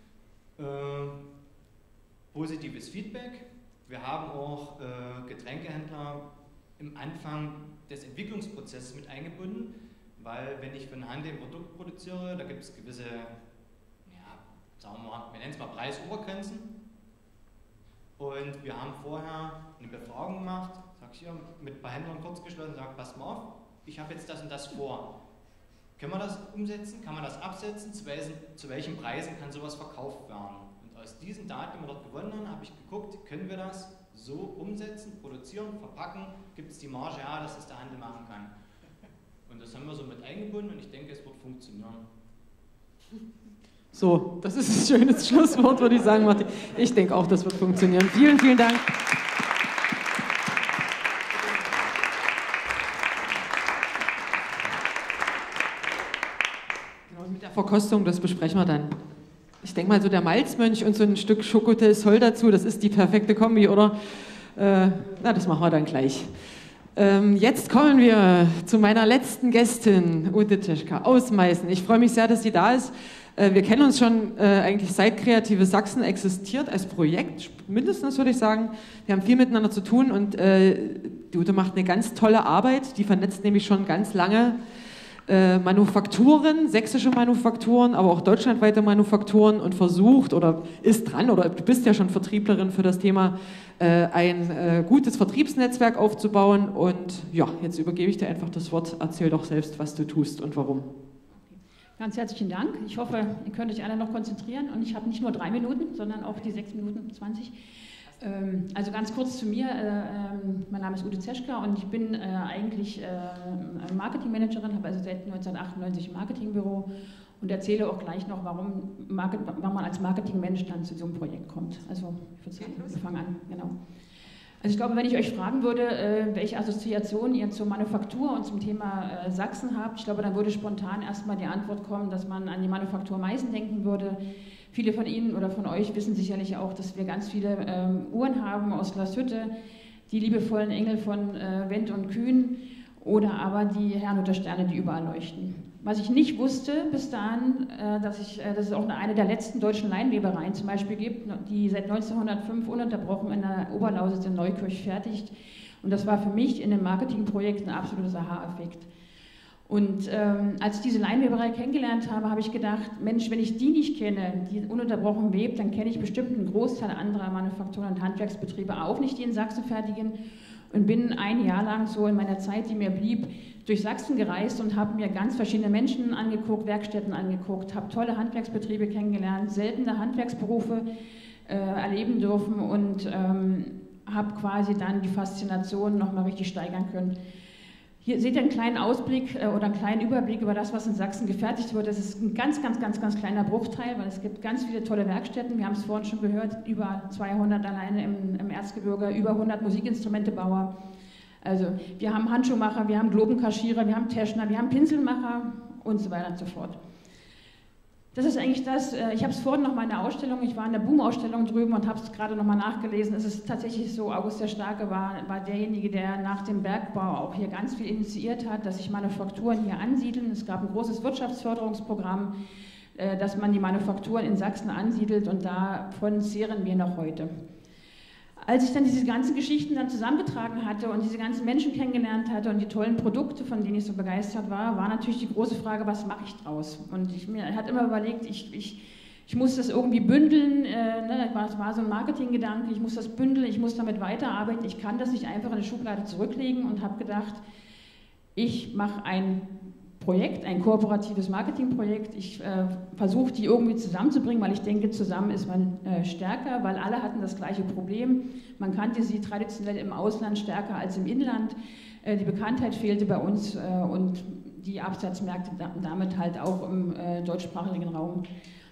positives Feedback. Wir haben auch Getränkehändler im Anfang des Entwicklungsprozesses mit eingebunden, weil wenn ich für den Handel ein Produkt produziere, da gibt es gewisse, ja, sagen wir mal, wir nennen es mal Preisobergrenzen. Und wir haben vorher eine Befragung gemacht, sag ich hier, mit ein paar Händlern kurz geschlossen, sag, pass mal auf, ich habe jetzt das und das vor. Können wir das umsetzen? Kann man das absetzen? Zu welchen Preisen kann sowas verkauft werden? Und aus diesen Daten, die wir dort gewonnen haben, habe ich geguckt, können wir das so umsetzen, produzieren, verpacken? Gibt es die Marge? Ja, dass es der Handel machen kann. Und das haben wir so mit eingebunden und ich denke, es wird funktionieren. So, das ist ein schönes Schlusswort, würde ich sagen, Martin. Ich denke auch, das wird funktionieren. Vielen, vielen Dank. Genau, mit der Verkostung, das besprechen wir dann. Ich denke mal, so der Malzmönch und so ein Stück Schokotel Sol dazu, das ist die perfekte Kombi, oder? Na, das machen wir dann gleich. Jetzt kommen wir zu meiner letzten Gästin, Ute Teschka aus Meißen. Ich freue mich sehr, dass sie da ist. Wir kennen uns schon eigentlich seit Kreative Sachsen existiert als Projekt, mindestens würde ich sagen. Wir haben viel miteinander zu tun und die Ute macht eine ganz tolle Arbeit. Die vernetzt nämlich schon ganz lange Manufakturen, sächsische Manufakturen, aber auch deutschlandweite Manufakturen und versucht oder ist dran, oder du bist ja schon Vertrieblerin für das Thema, ein gutes Vertriebsnetzwerk aufzubauen. Und ja, jetzt übergebe ich dir einfach das Wort. Erzähl doch selbst, was du tust und warum. Ganz herzlichen Dank. Ich hoffe, ihr könnt euch alle noch konzentrieren und ich habe nicht nur 3 Minuten, sondern auch die 6 Minuten 20. Also ganz kurz zu mir. Mein Name ist Ute Zeschka und ich bin eigentlich Marketingmanagerin, habe also seit 1998 ein Marketingbüro und erzähle auch gleich noch, warum man als Marketingmensch dann zu so einem Projekt kommt. Also ich würde sagen, wir fangen an. Genau. Also ich glaube, wenn ich euch fragen würde, welche Assoziationen ihr zur Manufaktur und zum Thema Sachsen habt, ich glaube, dann würde spontan erstmal die Antwort kommen, dass man an die Manufaktur Meißen denken würde. Viele von Ihnen oder von euch wissen sicherlich auch, dass wir ganz viele Uhren haben aus Glashütte, die liebevollen Engel von Wendt und Kühn oder aber die Herrnhuter Sterne, die überall leuchten. Was ich nicht wusste bis dahin, dass es auch eine der letzten deutschen Leinwebereien zum Beispiel gibt, die seit 1905 ununterbrochen in der Oberlausitz in Neukirch fertigt. Und das war für mich in dem Marketingprojekt ein absoluter Aha-Effekt. Und als ich diese Leinweberei kennengelernt habe, habe ich gedacht, Mensch, wenn ich die nicht kenne, die ununterbrochen webt, dann kenne ich bestimmt einen Großteil anderer Manufakturen und Handwerksbetriebe auch nicht, die in Sachsen fertigen. Und bin ein Jahr lang so in meiner Zeit, die mir blieb, durch Sachsen gereist und habe mir ganz verschiedene Menschen angeguckt, Werkstätten angeguckt, habe tolle Handwerksbetriebe kennengelernt, seltene Handwerksberufe erleben dürfen und habe quasi dann die Faszination nochmal richtig steigern können. Hier seht ihr einen kleinen Ausblick oder einen kleinen Überblick über das, was in Sachsen gefertigt wird. Das ist ein ganz kleiner Bruchteil, weil es gibt ganz viele tolle Werkstätten. Wir haben es vorhin schon gehört, über 200 alleine im Erzgebirge, über 100 Musikinstrumentebauer. Also wir haben Handschuhmacher, wir haben Globenkaschierer, wir haben Teschner, wir haben Pinselmacher und so weiter und so fort. Das ist eigentlich das, ich habe es vorhin noch mal in der Ausstellung, ich war in der Boom-Ausstellung drüben und habe es gerade noch mal nachgelesen. Es ist tatsächlich so, August der Starke war derjenige, der nach dem Bergbau auch hier ganz viel initiiert hat, dass sich Manufakturen hier ansiedeln. Es gab ein großes Wirtschaftsförderungsprogramm, dass man die Manufakturen in Sachsen ansiedelt und davon zehren wir noch heute. Als ich dann diese ganzen Geschichten dann zusammengetragen hatte und diese ganzen Menschen kennengelernt hatte und die tollen Produkte, von denen ich so begeistert war natürlich die große Frage, was mache ich draus? Und mir hat immer überlegt, ich muss das irgendwie bündeln, es war so ein Marketinggedanke, ich muss das bündeln, ich muss damit weiterarbeiten, ich kann das nicht einfach in eine Schublade zurücklegen und habe gedacht, ich mache ein Projekt, ein kooperatives Marketingprojekt. Ich versuche, die irgendwie zusammenzubringen, weil ich denke, zusammen ist man stärker, weil alle hatten das gleiche Problem. Man kannte sie traditionell im Ausland stärker als im Inland. Die Bekanntheit fehlte bei uns und die Absatzmärkte damit halt auch im deutschsprachigen Raum.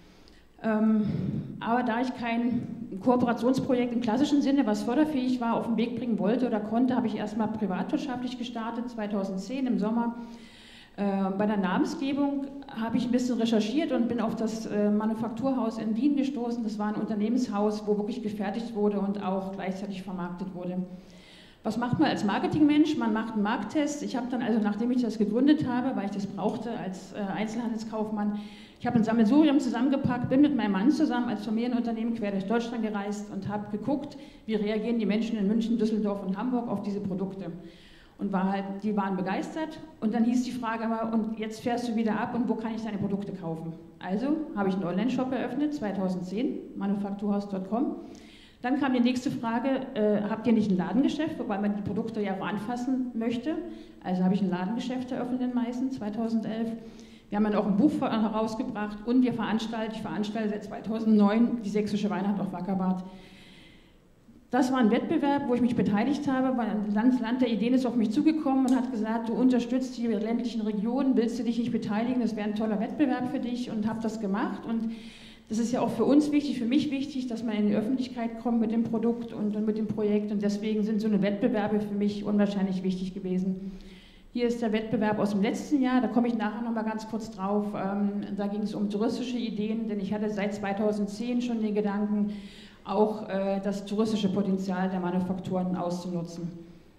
Aber da ich kein Kooperationsprojekt im klassischen Sinne, was förderfähig war, auf den Weg bringen wollte oder konnte, habe ich erstmal privatwirtschaftlich gestartet, 2010 im Sommer. Bei der Namensgebung habe ich ein bisschen recherchiert und bin auf das Manufakturhaus in Wien gestoßen. Das war ein Unternehmenshaus, wo wirklich gefertigt wurde und auch gleichzeitig vermarktet wurde. Was macht man als Marketingmensch? Man macht einen Markttest. Ich habe dann also, nachdem ich das gegründet habe, weil ich das brauchte als Einzelhandelskaufmann, ich habe ein Sammelsurium zusammengepackt, bin mit meinem Mann zusammen als Familienunternehmen quer durch Deutschland gereist und habe geguckt, wie reagieren die Menschen in München, Düsseldorf und Hamburg auf diese Produkte. Und die waren begeistert und dann hieß die Frage immer, und jetzt fährst du wieder ab und wo kann ich deine Produkte kaufen? Also habe ich einen Online-Shop eröffnet, 2010, manufakturhaus.com. Dann kam die nächste Frage, habt ihr nicht ein Ladengeschäft, wobei man die Produkte ja auch anfassen möchte? Also habe ich ein Ladengeschäft eröffnet in Meißen, 2011. Wir haben dann auch ein Buch herausgebracht und ich veranstalte seit 2009 die sächsische Weihnacht auf Wackerbad. Das war ein Wettbewerb, wo ich mich beteiligt habe, weil das Land der Ideen ist auf mich zugekommen und hat gesagt, du unterstützt die ländlichen Regionen, willst du dich nicht beteiligen, das wäre ein toller Wettbewerb für dich und habe das gemacht. Und das ist ja auch für uns wichtig, für mich wichtig, dass man in die Öffentlichkeit kommt mit dem Produkt und mit dem Projekt und deswegen sind so eine Wettbewerbe für mich unwahrscheinlich wichtig gewesen. Hier ist der Wettbewerb aus dem letzten Jahr, da komme ich nachher noch mal ganz kurz drauf. Da ging es um touristische Ideen, denn ich hatte seit 2010 schon den Gedanken, auch das touristische Potenzial der Manufakturen auszunutzen.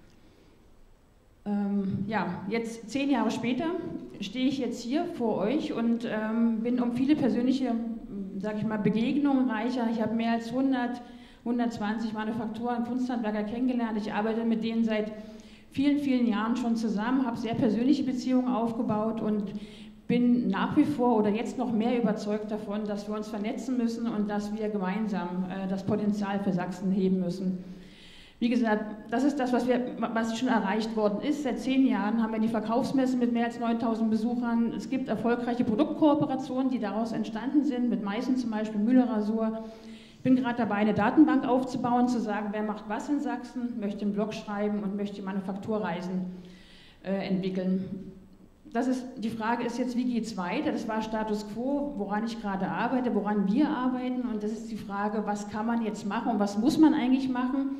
Jetzt 10 Jahre später stehe ich jetzt hier vor euch und bin um viele persönliche, sage ich mal, Begegnungen reicher. Ich habe mehr als 120 Manufakturen, Kunsthandwerker kennengelernt. Ich arbeite mit denen seit vielen Jahren schon zusammen, habe sehr persönliche Beziehungen aufgebaut und bin nach wie vor oder jetzt noch mehr überzeugt davon, dass wir uns vernetzen müssen und dass wir gemeinsam das Potenzial für Sachsen heben müssen. Wie gesagt, das ist das, was schon erreicht worden ist. Seit 10 Jahren haben wir die Verkaufsmesse mit mehr als 9000 Besuchern. Es gibt erfolgreiche Produktkooperationen, die daraus entstanden sind, mit Meißen zum Beispiel, Müller-Rasur. Ich bin gerade dabei, eine Datenbank aufzubauen, zu sagen, wer macht was in Sachsen, möchte einen Blog schreiben und möchte Manufakturreisen entwickeln. Die Frage ist jetzt, wie geht es weiter? Das war Status Quo, woran ich gerade arbeite, woran wir arbeiten. Und das ist die Frage, was kann man jetzt machen und was muss man eigentlich machen?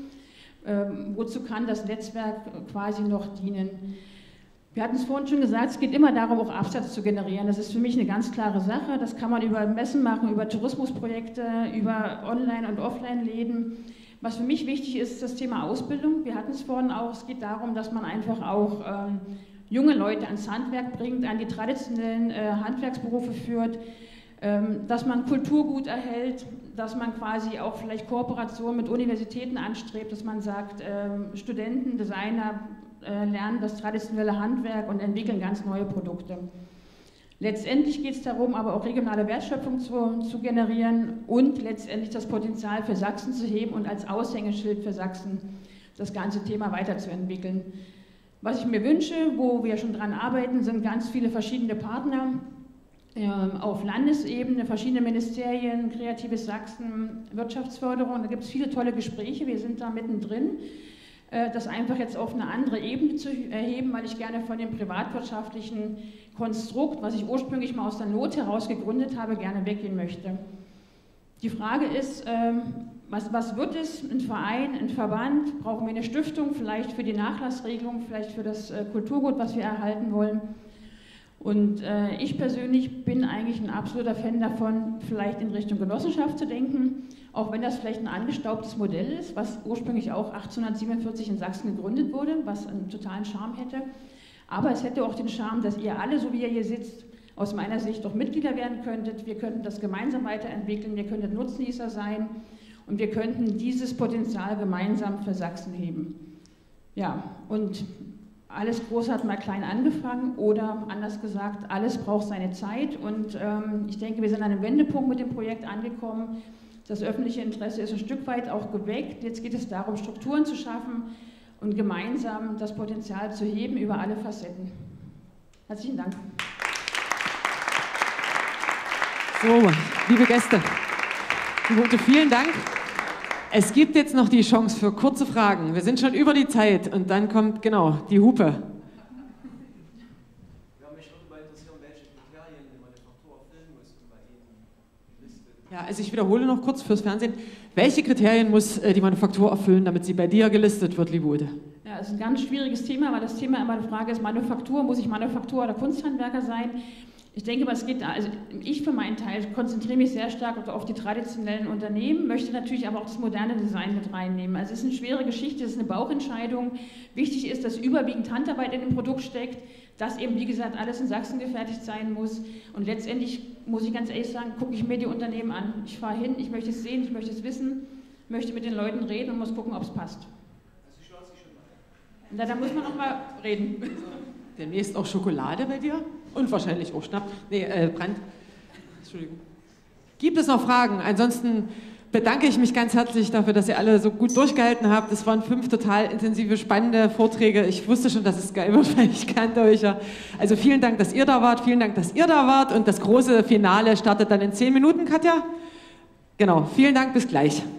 Wozu kann das Netzwerk quasi noch dienen? Wir hatten es vorhin schon gesagt, es geht immer darum, auch Absatz zu generieren. Das ist für mich eine ganz klare Sache. Das kann man über Messen machen, über Tourismusprojekte, über Online- und Offline-Läden. Was für mich wichtig ist, das Thema Ausbildung. Wir hatten es vorhin auch, es geht darum, dass man einfach auch junge Leute ans Handwerk bringt, an die traditionellen Handwerksberufe führt, dass man Kulturgut erhält, dass man quasi auch vielleicht Kooperation mit Universitäten anstrebt, dass man sagt, Studenten, Designer lernen das traditionelle Handwerk und entwickeln ganz neue Produkte. Letztendlich geht es darum, aber auch regionale Wertschöpfung zu generieren und letztendlich das Potenzial für Sachsen zu heben und als Aushängeschild für Sachsen das ganze Thema weiterzuentwickeln. Was ich mir wünsche, wo wir schon dran arbeiten, sind ganz viele verschiedene Partner auf Landesebene, verschiedene Ministerien, Kreatives Sachsen, Wirtschaftsförderung, da gibt es viele tolle Gespräche, wir sind da mittendrin, das einfach jetzt auf eine andere Ebene zu erheben, weil ich gerne von dem privatwirtschaftlichen Konstrukt, was ich ursprünglich mal aus der Not heraus gegründet habe, gerne weggehen möchte. Die Frage ist, was wird es? Ein Verein, ein Verband? Brauchen wir eine Stiftung, vielleicht für die Nachlassregelung, vielleicht für das Kulturgut, was wir erhalten wollen? Und ich persönlich bin eigentlich ein absoluter Fan davon, vielleicht in Richtung Genossenschaft zu denken, auch wenn das vielleicht ein angestaubtes Modell ist, was ursprünglich auch 1847 in Sachsen gegründet wurde, was einen totalen Charme hätte. Aber es hätte auch den Charme, dass ihr alle, so wie ihr hier sitzt, aus meiner Sicht doch Mitglieder werden könntet. Wir könnten das gemeinsam weiterentwickeln, wir könnten Nutznießer sein und wir könnten dieses Potenzial gemeinsam für Sachsen heben. Ja, und alles Große hat mal klein angefangen oder anders gesagt, alles braucht seine Zeit und ich denke, wir sind an einem Wendepunkt mit dem Projekt angekommen. Das öffentliche Interesse ist ein Stück weit auch geweckt. Jetzt geht es darum, Strukturen zu schaffen und gemeinsam das Potenzial zu heben über alle Facetten. Herzlichen Dank. So, liebe Gäste, vielen Dank. Es gibt jetzt noch die Chance für kurze Fragen. Wir sind schon über die Zeit und dann kommt, genau, die Hupe. Ja, mich würde mal interessieren, welche Kriterien die Manufaktur erfüllen muss, um bei Ihnen gelistet. Ja, also ich wiederhole noch kurz fürs Fernsehen. Welche Kriterien muss die Manufaktur erfüllen, damit sie bei dir gelistet wird, liebe Ute? Ja, das ist ein ganz schwieriges Thema, weil das Thema immer die Frage ist, Manufaktur, muss ich Manufaktur oder Kunsthandwerker sein? Ich denke mal, es geht, also ich für meinen Teil konzentriere mich sehr stark auf die traditionellen Unternehmen, möchte natürlich aber auch das moderne Design mit reinnehmen. Also es ist eine schwere Geschichte, es ist eine Bauchentscheidung. Wichtig ist, dass überwiegend Handarbeit in dem Produkt steckt, dass eben, wie gesagt, alles in Sachsen gefertigt sein muss. Und letztendlich, muss ich ganz ehrlich sagen, gucke ich mir die Unternehmen an. Ich fahre hin, ich möchte es sehen, ich möchte es wissen, möchte mit den Leuten reden und muss gucken, ob es passt. Also ich lasse Sie schon mal. Na, da muss man noch mal reden. Demnächst auch Schokolade bei dir? Und wahrscheinlich auch Schnaps. Nee, Brand. Entschuldigung. Gibt es noch Fragen? Ansonsten bedanke ich mich ganz herzlich dafür, dass ihr alle so gut durchgehalten habt. Es waren 5 total intensive, spannende Vorträge. Ich wusste schon, dass es geil wird, weil ich kannte euch ja. Also vielen Dank, dass ihr da wart. Vielen Dank, dass ihr da wart. Und das große Finale startet dann in 10 Minuten, Katja. Genau. Vielen Dank, bis gleich.